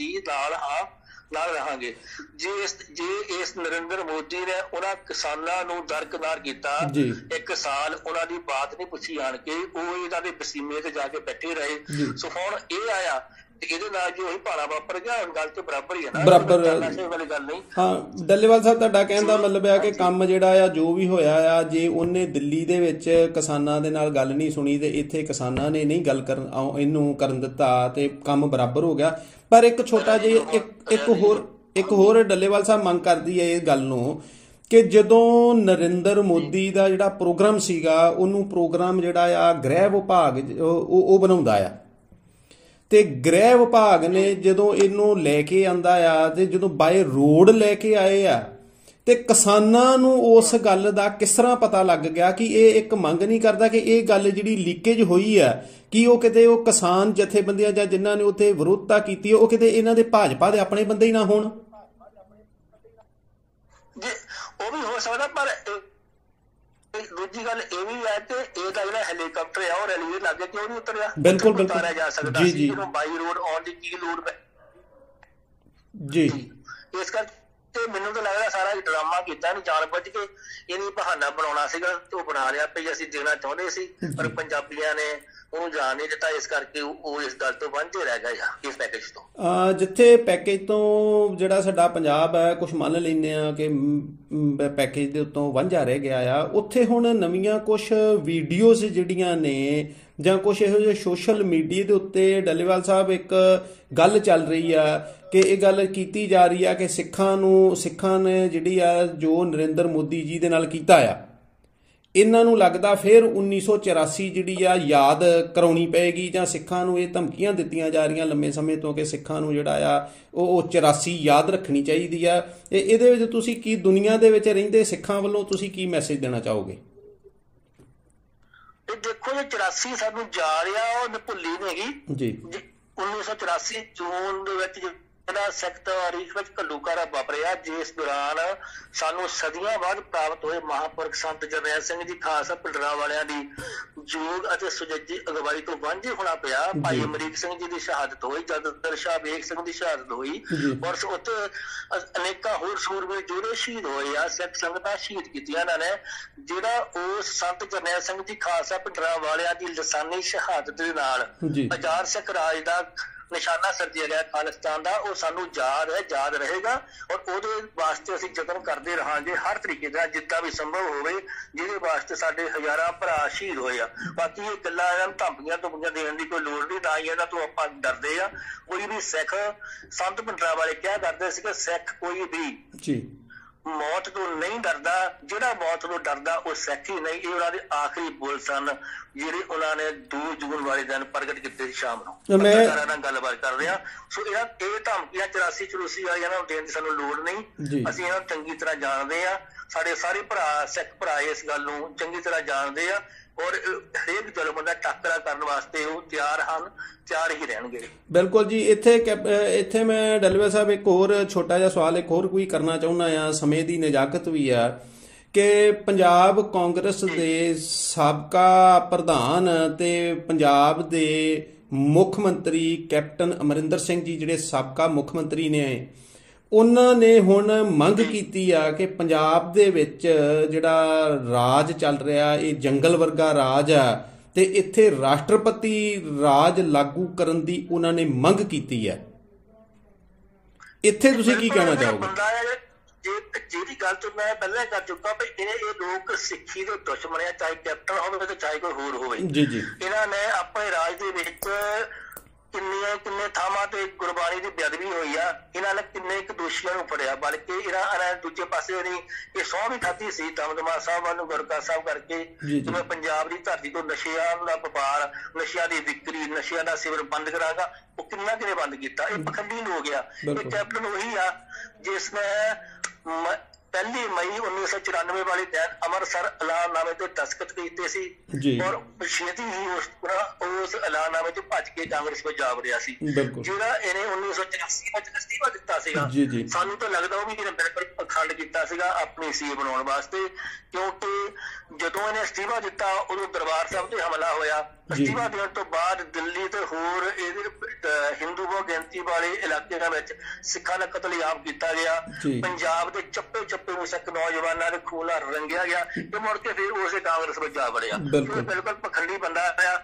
ਨਾਲ ਰਹਾਂਗੇ। ਜੇ ਇਸ ਨਰਿੰਦਰ ਮੋਦੀ ਨੇ ਉਹਨਾਂ ਕਿਸਾਨਾਂ ਨੂੰ ਦਰਕਨਾਰ ਕੀਤਾ, 1 ਸਾਲ ਉਹਨਾਂ ਦੀ ਬਾਤ ਨਹੀਂ ਪੁੱਛੀ ਆਣ ਕੇ, ਉਹ ਇਹਨਾਂ ਦੇ ਵਸੀਲੇ ਤੇ ਜਾ ਕੇ ਬੈਠੇ ਰਹੇ। ਸੋ ਹੁਣ ਇਹ ਆਇਆ ਇਹਦੇ ਨਾਲ ਜੋ ਹੀ ਭਾਣਾ ਵਾਪਰ ਗਿਆ ਗੱਲ ਤੇ ਬਰਾਬਰ ਹੀ ਹੈ ਨਾ, ਬਰਾਬਰ ਵਾਲੀ ਗੱਲ ਨਹੀਂ। ਹਾਂ, ਡੱਲੇਵਾਲ ਸਾਹਿਬ ਤੁਹਾਡਾ ਕਹਿਣ ਦਾ ਮਤਲਬ ਆ ਕਿ ਕੰਮ ਜਿਹੜਾ ਆ ਜੋ ਵੀ ਹੋਇਆ ਆ, ਜੇ ਉਹਨੇ ਦਿੱਲੀ ਦੇ ਵਿੱਚ ਕਿਸਾਨਾਂ ਦੇ ਨਾਲ ਗੱਲ ਨਹੀਂ ਸੁਣੀ ਤੇ ਇੱਥੇ ਕਿਸਾਨਾਂ ਨੇ ਨਹੀਂ ਗੱਲ ਕਰਨ ਇਹਨੂੰ ਕਰਨ ਦਿੱਤਾ ਤੇ ਕੰਮ ਬਰਾਬਰ ਹੋ ਗਿਆ। ਪਰ ਇੱਕ ਛੋਟਾ ਜਿਹਾ ਇੱਕ ਹੋਰ ਡੱਲੇਵਾਲ ਸਾਹਿਬ ਮੰਗ ਕਰਦੀ ਹੈ ਇਹ ਗੱਲ ਨੂੰ ਕਿ ਜਦੋਂ ਨਰਿੰਦਰ ਮੋਦੀ ਦਾ ਜਿਹੜਾ ਪ੍ਰੋਗਰਾਮ ਸੀਗਾ, ਉਹਨੂੰ ਪ੍ਰੋਗਰਾਮ ਜਿਹੜਾ ਆ ਗ੍ਰਹਿ ਵਿਭਾਗ ਉਹ ਬਣਾਉਂਦਾ ਆ, ਤੇ ਗ੍ਰਹਿ ਵਿਭਾਗ ਨੇ ਜਦੋਂ ਇਹਨੂੰ ਲੈ ਕੇ ਆਂਦਾ ਆ ਤੇ ਜਦੋਂ ਬਾਏ ਰੋਡ ਲੈ ਕੇ ਆਏ ਆ ਤੇ ਕਿਸਾਨਾਂ ਨੂੰ ਉਸ ਗੱਲ ਦਾ ਕਿਸ ਤਰ੍ਹਾਂ ਪਤਾ ਲੱਗ ਗਿਆ ਕਿ ਇਹ ਇੱਕ ਮੰਗ ਨਹੀਂ ਕਰਦਾ ਕਿ ਇਹ ਗੱਲ ਜਿਹੜੀ ਲੀਕੇਜ ਹੋਈ ਆ ਕਿ ਉਹ ਕਿਤੇ ਉਹ ਕਿਸਾਨ ਜਥੇਬੰਦੀਆਂ ਜਾਂ ਜਿਨ੍ਹਾਂ ਨੇ ਉੱਥੇ ਵਿਰੋਧਤਾ ਕੀਤੀ ਉਹ ਕਿਤੇ ਇਹਨਾਂ ਦੇ ਭਾਜਪਾ ਦੇ ਆਪਣੇ ਬੰਦੇ ਹੀ ਨਾ ਹੋਣ। ਉਹ ਵੀ ਹੋ ਸਕਦਾ, ਪਰ ਦੂਜੀ ਗੱਲ ਇਹ ਵੀ ਹੈ ਕਿ ਇਹਦਾ ਜਿਹੜਾ ਹੈਲੀਕਾਪਟਰ ਆ ਉਹ ਰੈਲਵੇ ਲੱਗੇ ਕਿ ਉਹ ਨਹੀਂ ਉਤਰਿਆ, ਬਿਲਕੁਲ ਉਤਾਰਿਆ ਜਾ ਸਕਦਾ ਸੀ ਜਦੋਂ ਬਾਈ ਰੋਡ ਆਉਣ ਦੀ ਕੀ ਲੋੜ ਪੈ ਜੀ। ਇਸ ਕਰਕੇ ਮੈਨੂੰ ਤਾਂ ਲੱਗਦਾ ਸਾਰਾ ਡਰਾਮਾ ਕੀਤਾ ਇਹਨੂੰ ਜਾਣ ਬੁੱਝ ਕੇ, ਇਹਨੂੰ ਬਹਾਨਾ ਬਣਾਉਣਾ ਸੀਗਾ ਤੇ ਉਹ ਬਣਾ ਲਿਆ ਪਈ। ਅਸੀਂ ਦੇਣਾ ਚਾਹੁੰਦੇ ਸੀ ਪਰ ਪੰਜਾਬੀਆਂ ਨੇ ਉਹਨੂੰ ਜਾਣ ਨਹੀਂ ਦਿੱਤਾ, ਇਸ ਕਰਕੇ ਉਹ ਇਸ ਗੱਲ ਤੋਂ ਵਾਂਝੇ ਰਹਿ ਗਿਆ ਇਸ ਪੈਕੇਜ ਤੋਂ। ਜਿੱਥੇ ਪੈਕੇਜ ਤੋਂ ਜਿਹੜਾ ਸਾਡਾ ਪੰਜਾਬ ਹੈ ਕੁਛ ਮੰਨ ਲੈਂਦੇ ਆ ਕਿ ਪੈਕੇਜ ਦੇ ਉੱਤੋਂ ਵਾਂਝਾ ਰਹਿ ਗਿਆ ਆ, ਉੱਥੇ ਹੁਣ ਨਵੀਆਂ ਕੁਛ ਵੀਡੀਓਜ਼ ਜਿਹੜੀਆਂ ਨੇ ਜਾਂ ਕੁਛ ਇਹੋ ਜਿਹੇ ਸੋਸ਼ਲ ਮੀਡੀਆ ਦੇ ਉੱਤੇ ਡੱਲੇਵਾਲ ਸਾਹਿਬ ਇੱਕ ਗੱਲ ਚੱਲ ਰਹੀ ਆ ਕਿ ਇਹ ਗੱਲ ਕੀਤੀ ਜਾ ਰਹੀ ਆ ਕਿ ਸਿੱਖਾਂ ਨੇ ਜਿਹੜੀ ਆ ਜੋ ਨਰਿੰਦਰ ਮੋਦੀ ਜੀ ਦੇ ਨਾਲ ਕੀਤਾ ਆ, ਇਹਨਾਂ ਨੂੰ ਲੱਗਦਾ ਫਿਰ 1984 ਜਿਹੜੀ ਆ ਯਾਦ ਕਰਾਉਣੀ ਪਏਗੀ ਜਾਂ ਸਿੱਖਾਂ ਨੂੰ ਇਹ ਧਮਕੀਆਂ ਦਿੱਤੀਆਂ ਜਾ ਰਹੀਆਂ ਲੰਮੇ ਸਮੇਂ ਤੋਂ ਕਿ ਸਿੱਖਾਂ ਨੂੰ ਜਿਹੜਾ ਆ ਉਹ 84 ਯਾਦ ਰੱਖਣੀ ਚਾਹੀਦੀ ਆ। ਇਹਦੇ ਵਿੱਚ ਤੁਸੀਂ ਕੀ ਦੁਨੀਆ ਦੇ ਵਿੱਚ ਰਹਿੰਦੇ ਸਿੱਖਾਂ ਵੱਲੋਂ ਤੁਸੀਂ ਕੀ ਮੈਸੇਜ ਦੇਣਾ ਚਾਹੋਗੇ? ਦੇਖੋ ਜੇ 84 ਸਾਨੂੰ ਜਾ ਰਿਹਾ ਉਹ ਭੁੱਲੀ ਨਹੀਂ ਹੈਗੀ ਜੀ। 1984 ਜੂਨ ਦੇ ਵਿੱਚ ਜਿਹੜਾ ਸਿੱਖ ਤਾਰੀਖ ਵਿੱਚ ਘੱਲੂਘਾਰਾ ਵਾਪਰਿਆ, ਜਿਸ ਦੌਰਾਨ ਸਾਨੂੰ ਸਦੀਆਂ ਬਾਅਦ ਪ੍ਰਾਪਤ ਹੋਏ ਮਹਾਂਪੁਰਖ ਸੰਤ ਜਰਨੈਲ ਸਿੰਘ ਜੀ ਖਾਲਸਾ ਪਿੰਡਰਾਂ ਵਾਲਿਆਂ ਦੀ ਯੋਗ ਅਤੇ ਸੁਚੱਜੀ ਅਗਵਾਈ ਤੋਂ ਵਾਂਝੇ ਹੋਣਾ ਪਿਆ। ਭਾਈ ਅਮਰੀਕ ਸਿੰਘ ਜੀ ਦੀ ਸ਼ਹਾਦਤ ਹੋਈ, ਜਦ ਸ਼ਾਹ ਵੇਖ ਸਿੰਘ ਦੀ ਸ਼ਹਾਦਤ ਹੋਈ, ਔਰ ਉੱਥੇ ਅਨੇਕਾਂ ਹੋਰ ਸੂਰਬੀਰ ਜਿਹੜੇ ਸ਼ਹੀਦ ਹੋਏ ਆ, ਸਿੱਖ ਸੰਗਤਾਂ ਸ਼ਹੀਦ ਕੀਤੀਆਂ ਇਹਨਾਂ ਨੇ। ਜਿਹੜਾ ਉਸ ਸੰਤ ਜਰਨੈਲ ਸਿੰਘ ਜੀ ਖਾਲਸਾ ਪਿੰਡਰਾਂ ਵਾਲਿਆਂ ਦੀ ਲਸਾਨੀ ਸ਼ਹਾਦਤ ਦੇ ਨਾਲ ਆਜ਼ਾਦ ਸਿੱਖ ਰਾਜ ਦਾ ਨਿਸ਼ਾਨਾ ਸਿਰਜਿਆ ਗਿਆ ਖਾਲਿਸਤਾਨ ਦਾ, ਉਹ ਸਾਨੂੰ ਯਾਦ ਰਹੇਗਾ ਔਰ ਉਹਦੇ ਵਾਸਤੇ ਅਸੀਂ ਯਤਨ ਕਰਦੇ ਰਹਾਂਗੇ ਹਰ ਤਰੀਕੇ ਦਾ ਜਿੱਦਾਂ ਵੀ ਸੰਭਵ ਹੋਵੇ, ਜਿਹਦੇ ਵਾਸਤੇ ਸਾਡੇ ਹਜ਼ਾਰਾਂ ਭਰਾ ਸ਼ਹੀਦ ਹੋਏ ਆ। ਬਾਕੀ ਇਹ ਗੱਲਾਂ ਇਹਨਾਂ ਨੂੰ ਧਮਕੀਆਂ ਦੇਣ ਦੀ ਕੋਈ ਲੋੜ ਨਹੀਂ, ਨਾ ਹੀ ਇਹਨਾਂ ਤੋਂ ਆਪਾਂ ਡਰਦੇ ਆ। ਕੋਈ ਵੀ ਸਿੱਖ ਸੰਤ ਪਿੰਡਰਾਂ ਵਾਲੇ ਕਿਹਾ ਕਰਦੇ ਸੀ ਕਿ ਸਿੱਖ ਕੋਈ ਵੀ ਮੌਤ ਤੋਂ ਨਹੀਂ ਡਰਦਾ, ਜਿਹੜਾ ਮੌਤ ਤੋਂ ਡਰਦਾ ਉਹ ਸਿੱਖ ਹੀ ਨਹੀਂ। ਇਹ ਉਹਨਾਂ ਦੇ ਆਖਰੀ ਬੋਲ ਸਨ ਜਿਹੜੇ ਉਹਨਾਂ ਨੇ 2 ਜੂਨ ਵਾਲੇ ਦਿਨ ਪ੍ਰਗਟ ਕੀਤੇ ਸੀ ਸ਼ਾਮ ਨੂੰ। ਪੱਤਰਕਾਰਾਂ ਨਾਲ ਗੱਲਬਾਤ ਕਰ ਰਿਹਾ। ਸੋ ਇਹ ਧਮਕੀਆਂ 84 ਵਾਲੀਆਂ ਨੂੰ ਦੇਣ ਦੀ ਸਾਨੂੰ ਲੋੜ ਨਹੀਂ, ਅਸੀਂ ਇਹਨਾਂ ਨੂੰ ਚੰਗੀ ਤਰ੍ਹਾਂ ਜਾਣਦੇ ਆ। ਸਾਡੇ ਸਾਰੇ ਭਰਾ ਸਿੱਖ ਭਰਾ ਇਸ ਗੱਲ ਨੂੰ ਚੰਗੀ ਤਰ੍ਹਾਂ ਜਾਣਦੇ ਆ ਔਰ ਹਰੇਕ ਜ਼ੁਲਮ ਦਾ ਟਾਕਰਾ ਕਰਨ ਵਾਸਤੇ ਉਹ ਤਿਆਰ ਹਨ, ਤਿਆਰ ਹੀ ਰਹਿਣਗੇ। ਬਿਲਕੁਲ ਜੀ। ਇੱਥੇ ਮੈਂ ਡੱਲੇਵਾਲ ਸਾਹਿਬ ਇੱਕ ਹੋਰ ਛੋਟਾ ਜਿਹਾ ਸਵਾਲ ਇੱਕ ਹੋਰ ਕੋਈ ਕਰਨਾ ਚਾਹੁੰਦਾ ਆ, ਸਮੇਂ ਦੀ ਨਜ਼ਾਕਤ ਵੀ ਆ ਕਿ ਪੰਜਾਬ ਕਾਂਗਰਸ ਦੇ ਸਾਬਕਾ ਪ੍ਰਧਾਨ ਤੇ ਪੰਜਾਬ ਦੇ ਮੁੱਖ ਮੰਤਰੀ ਕੈਪਟਨ ਅਮਰਿੰਦਰ ਸਿੰਘ ਜੀ ਜਿਹੜੇ ਸਾਬਕਾ ਮੁੱਖ ਮੰਤਰੀ ਨੇ, ਉਹਨਾਂ ਨੇ ਹੁਣ ਮੰਗ ਕੀਤੀ ਆ ਕਿ ਪੰਜਾਬ ਦੇ ਵਿੱਚ ਜਿਹੜਾ ਰਾਜ ਚੱਲ ਰਿਹਾ ਇਹ ਜੰਗਲ ਵਰਗਾ ਰਾਜ ਆ ਤੇ ਇੱਥੇ ਰਾਸ਼ਟਰਪਤੀ ਰਾਜ ਲਾਗੂ ਕਰਨ ਦੀ ਉਹਨਾਂ ਨੇ ਮੰਗ ਕੀਤੀ ਹੈ। ਇੱਥੇ ਤੁਸੀਂ ਕੀ ਕਹਿਣਾ ਚਾਹੋਗੇ? ਜਿਹਦੀ ਗੱਲ ਤੋਂ ਮੈਂ ਪਹਿਲਾਂ ਕਰ ਚੁੱਕਾ ਵੀ ਇਹ ਲੋਕ ਸਿੱਖੀ ਦੇ ਦੁਸ਼ਮਣ ਆ, ਚਾਹੇ ਕੈਪਟਨ ਹੋਵੇ ਤੇ ਚਾਹੇ ਕੋਈ ਹੋਰ ਹੋਵੇ। ਇਹਨਾਂ ਨੇ ਆਪਣੇ ਰਾਜ ਦੇ ਵਿੱਚ ਕਿੰਨੇ ਥਾਵਾਂ ਤੇ ਗੁਰਬਾਣੀ ਦੀ ਬੇਅਦਬੀ ਹੋਈ ਆ, ਇਹਨਾਂ ਨੇ ਕਿੰਨੇ ਇੱਕ ਦੋਸ਼ੀਆਂ ਨੂੰ ਫੜਿਆ, ਬਲਕਿ ਇਹਨਾਂ ਨੇ ਦੂਜੇ ਪਾਸੇ ਨਹੀਂ ਇਹ ਸਹੁੰ ਵੀ ਖਾਧੀ ਸੀ ਦਮਦਮਾ ਸਾਹਿਬ ਵੱਲ ਨੂੰ ਗੁਰਕਾ ਸਾਹਿਬ ਕਰਕੇ, ਜਿਵੇਂ ਪੰਜਾਬ ਦੀ ਧਰਤੀ ਤੋਂ ਨਸ਼ਿਆਂ ਦਾ ਵਪਾਰ, ਨਸ਼ਿਆਂ ਦੀ ਵਿਕਰੀ, ਨਸ਼ਿਆਂ ਦਾ ਸੇਵਨ ਬੰਦ ਕਰਾਂਗਾ, ਉਹ ਕਿੰਨਾ ਕਿਨੇ ਬੰਦ ਕੀਤਾ। ਇਹ ਪਖੰਡੀ ਲੋਕ ਆ। ਇਹ ਕੈਪਟਨ ਉਹੀ ਆ ਜਿਸ ਨੇ 1 ਮਈ 1994 ਵਾਲੇ ਦਿਨ ਅੰਮ੍ਰਿਤਸਰ ਐਲਾਨਨਾਮੇ ਤੇ ਦਸਤਖਤ ਕੀਤੇ ਸੀ ਔਰ ਛੇਤੀ ਹੀ ਉਸ ਐਲਾਨਨਾਮੇ ਤੋਂ ਭੱਜ ਕੇ ਕਾਂਗਰਸ ਵਿੱਚ ਜਾ ਵੜਿਆ ਸੀ। ਜਿਹੜਾ ਇਹਨੇ 1984 ਵਿੱਚ ਅਸਤੀਫਾ ਦਿੱਤਾ ਸੀਗਾ, ਸਾਨੂੰ ਤਾਂ ਲੱਗਦਾ ਉਹ ਵੀ ਇਹਨੇ ਬਿਲਕੁਲ ਪਖੰਡ ਕੀਤਾ ਸੀਗਾ ਆਪਣੀ ਸੀਟ ਬਣਾਉਣ ਵਾਸਤੇ, ਕਿਉਂਕਿ ਜਦੋਂ ਇਹਨੇ ਅਸਤੀਫਾ ਦਿੱਤਾ ਉਦੋਂ ਦਰਬਾਰ ਸਾਹਿਬ ਤੇ ਹਮਲਾ ਹੋਇਆ। ਅਸਤੀਫਾ ਦੇਣ ਤੋਂ ਬਾਅਦ ਦਿੱਲੀ ਤੇ ਹੋਰ ਇਹਦੇ ਹਿੰਦੂ ਬਹੁ ਗਿਣਤੀ ਵਾਲੇ ਇਲਾਕਿਆਂ ਵਿੱਚ ਸਿੱਖਾਂ ਦਾ ਕਤਲੇਆਮ ਕੀਤਾ ਗਿਆ। ਪੰਜਾਬ ਦੇ ਚੱਪੇ ਨੂੰ ਸਿੱਖ ਨੌਜਵਾਨਾਂ ਦੇ ਖੂਨ ਨਾਲ ਰੰਗਿਆ ਗਿਆ ਤੇ ਮੁੜ ਕੇ ਫਿਰ ਉਸੇ ਕਾਂਗਰਸ ਵਿੱਚ ਜਾ ਵੜਿਆ। ਬਿਲਕੁਲ ਪਖੰਡੀ ਬੰਦਾ ਆ।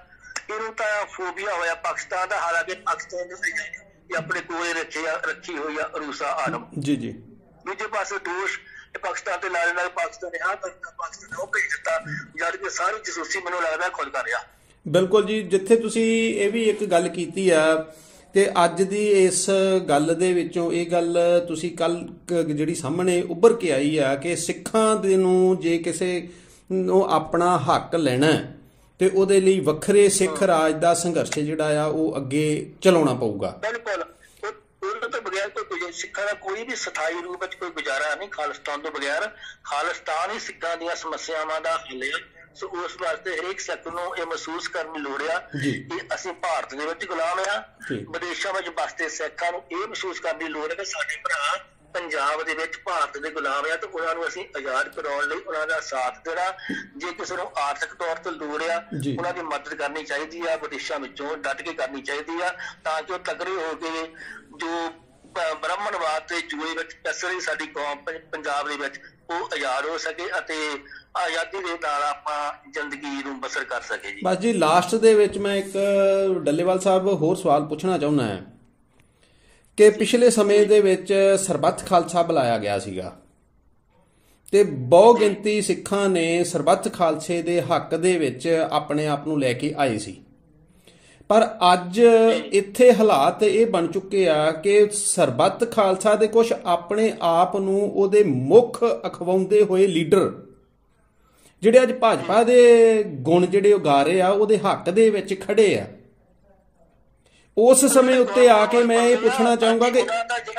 ਇਹਨੂੰ ਤਾਂ ਫੋਬੀਆ ਹੋਇਆ ਪਾਕਿਸਤਾਨ ਦਾ, ਹਾਲਾਂਕਿ ਪਾਕਿਸਤਾਨ ਦੇ ਆਪਣੇ ਕੋਲੇ ਰੱਖੀ ਹੋਈ ਆ ਰੂਸਾ ਆਲਮ। ਜੀ ਜੀ। ਦੂਜੇ ਪਾਸੇ ਦੋਸ਼ ਪਾਕਿਸਤਾਨ ਦੇ ਨਾਲ ਪਾਕਿਸਤਾਨ ਨੇ ਪਾਕਿਸਤਾਨ ਉਹ ਭੇਜ ਦਿੱਤਾ, ਜਦ ਕਿ ਸਾਰੀ ਜਸੂਸੀ ਮੈਨੂੰ ਲੱਗਦਾ ਖੁਦ ਕਰ ਰਿਹਾ। ਬਿਲਕੁਲ ਜੀ, ਜਿੱਥੇ ਤੁਸੀਂ ਇਹ ਵੀ ਇੱਕ ਗੱਲ ਕੀਤੀ ਆ ਤੇ ਅੱਜ ਦੀ ਇਸ ਗੱਲ ਦੇ ਵਿੱਚੋਂ ਇਹ ਗੱਲ ਤੁਸੀਂ ਕੱਲ ਜਿਹੜੀ ਸਾਹਮਣੇ ਉੱਭਰ ਕੇ ਆਈ ਆ ਕਿ ਸਿੱਖਾਂ ਦੇ ਨੂੰ ਜੇ ਕਿਸੇ ਨੂੰ ਆਪਣਾ ਹੱਕ ਲੈਣਾ ਤੇ ਉਹਦੇ ਲਈ ਵੱਖਰੇ ਸਿੱਖ ਰਾਜ ਦਾ ਸੰਘਰਸ਼ ਜਿਹੜਾ ਆ ਉਹ ਅੱਗੇ ਚਲਾਉਣਾ ਪਊਗਾ। ਬਿਲਕੁਲ, ਉਹਨਾਂ ਤੋਂ ਬਗੈਰ ਕੋਈ ਸਿੱਖਾਂ ਦਾ ਕੋਈ ਵੀ ਸਥਾਈ ਰੂਪ ਵਿੱਚ ਕੋਈ ਗੁਜ਼ਾਰਾ ਨਹੀਂ ਖਾਲਿਸਤਾਨ ਤੋਂ ਬਗੈਰ। ਖਾਲਿਸਤਾਨ ਹੀ ਸਿੱਖਾਂ ਦੀਆਂ ਸਮੱਸਿਆਵਾਂ ਦਾ ਹੱਲ ਹੈ। ਸੋ ਉਸ ਵਾਸਤੇ ਹਰੇਕ ਸਿੱਖ ਨੂੰ ਇਹ ਮਹਿਸੂਸ ਕਰਨ ਦੀ ਲੋੜ ਆ ਕਿ ਅਸੀਂ ਭਾਰਤ ਦੇ ਵਿੱਚ ਗੁਲਾਮ ਆ। ਵਿਦੇਸ਼ਾਂ ਵਿੱਚ ਵਸਦੇ ਸਿੱਖਾਂ ਨੂੰ ਇਹ ਮਹਿਸੂਸ ਕਰਨ ਦੀ ਲੋੜ ਹੈ ਕਿ ਸਾਡੇ ਭਰਾ ਪੰਜਾਬ ਦੇ ਵਿੱਚ ਭਾਰਤ ਦੇ ਗੁਲਾਮ ਆ ਤੇ ਉਹਨਾਂ ਨੂੰ ਅਸੀਂ ਆਜ਼ਾਦ ਕਰਾਉਣ ਲਈ ਉਹਨਾਂ ਦਾ ਸਾਥ ਦੇਣਾ। ਜੇ ਕਿਸੇ ਨੂੰ ਆਰਥਿਕ ਤੌਰ ਤੇ ਲੋੜ ਆ ਉਹਨਾਂ ਦੀ ਮਦਦ ਕਰਨੀ ਚਾਹੀਦੀ ਆ, ਵਿਦੇਸ਼ਾਂ ਵਿੱਚੋਂ ਡਟ ਕੇ ਕਰਨੀ ਚਾਹੀਦੀ ਆ, ਤਾਂ ਕਿ ਉਹ ਤਗੜੇ ਹੋ ਕੇ ਜੋ ਬ੍ਰਾਹਮਣਵਾਦ ਤੇ ਜੂਏ ਵਿੱਚ ਅਸਲੀ ਸਾਡੀ ਕੌਮ ਪੰਜਾਬ ਦੇ ਵਿੱਚ ਉਹ ਆਜ਼ਾਦ ਹੋ ਸਕੇ ਅਤੇ ਆਜ਼ਾਦੀ ਦੇ ਨਾਲ ਆਪਾਂ ਜ਼ਿੰਦਗੀ ਨੂੰ ਬਸਰ ਕਰ ਸਕੇ। ਜੀ ਬਸ ਜੀ, ਲਾਸਟ ਦੇ ਵਿੱਚ ਮੈਂ ਇੱਕ ਡੱਲੇਵਾਲ ਸਾਹਿਬ ਹੋਰ ਸਵਾਲ ਪੁੱਛਣਾ ਚਾਹੁੰਦਾ ਹਾਂ ਕਿ ਪਿਛਲੇ ਸਮੇਂ ਦੇ ਵਿੱਚ ਸਰਬੱਤ ਖਾਲਸਾ ਬੁਲਾਇਆ ਗਿਆ ਸੀਗਾ ਤੇ ਬਹੁ ਗਿਣਤੀ ਸਿੱਖਾਂ ਨੇ ਸਰਬੱਤ ਖਾਲਸੇ ਦੇ ਹੱਕ ਦੇ ਵਿੱਚ ਆਪਣੇ ਆਪ ਨੂੰ ਲੈ ਕੇ ਆਏ ਸੀ, ਪਰ ਅੱਜ ਇੱਥੇ ਹਾਲਾਤ ਇਹ ਬਣ ਚੁੱਕੇ ਆ ਕਿ ਸਰਬੱਤ ਖਾਲਸਾ ਦੇ ਕੁਝ ਆਪਣੇ ਆਪ ਨੂੰ ਉਹਦੇ ਮੁੱਖ ਅਖਵਾਉਂਦੇ ਹੋਏ ਲੀਡਰ ਜਿਹੜੇ ਅੱਜ ਭਾਜਪਾ ਦੇ ਗੁਣ ਜਿਹੜੇ ਉਹ ਗਾ ਰਹੇ ਆ ਉਹਦੇ ਹੱਕ ਦੇ ਵਿੱਚ ਖੜੇ ਆ। ਉਸ ਸਮੇਂ ਉੱਤੇ ਆ ਕੇ ਮੈਂ ਇਹ ਪੁੱਛਣਾ ਚਾਹੂੰਗਾ ਕਿ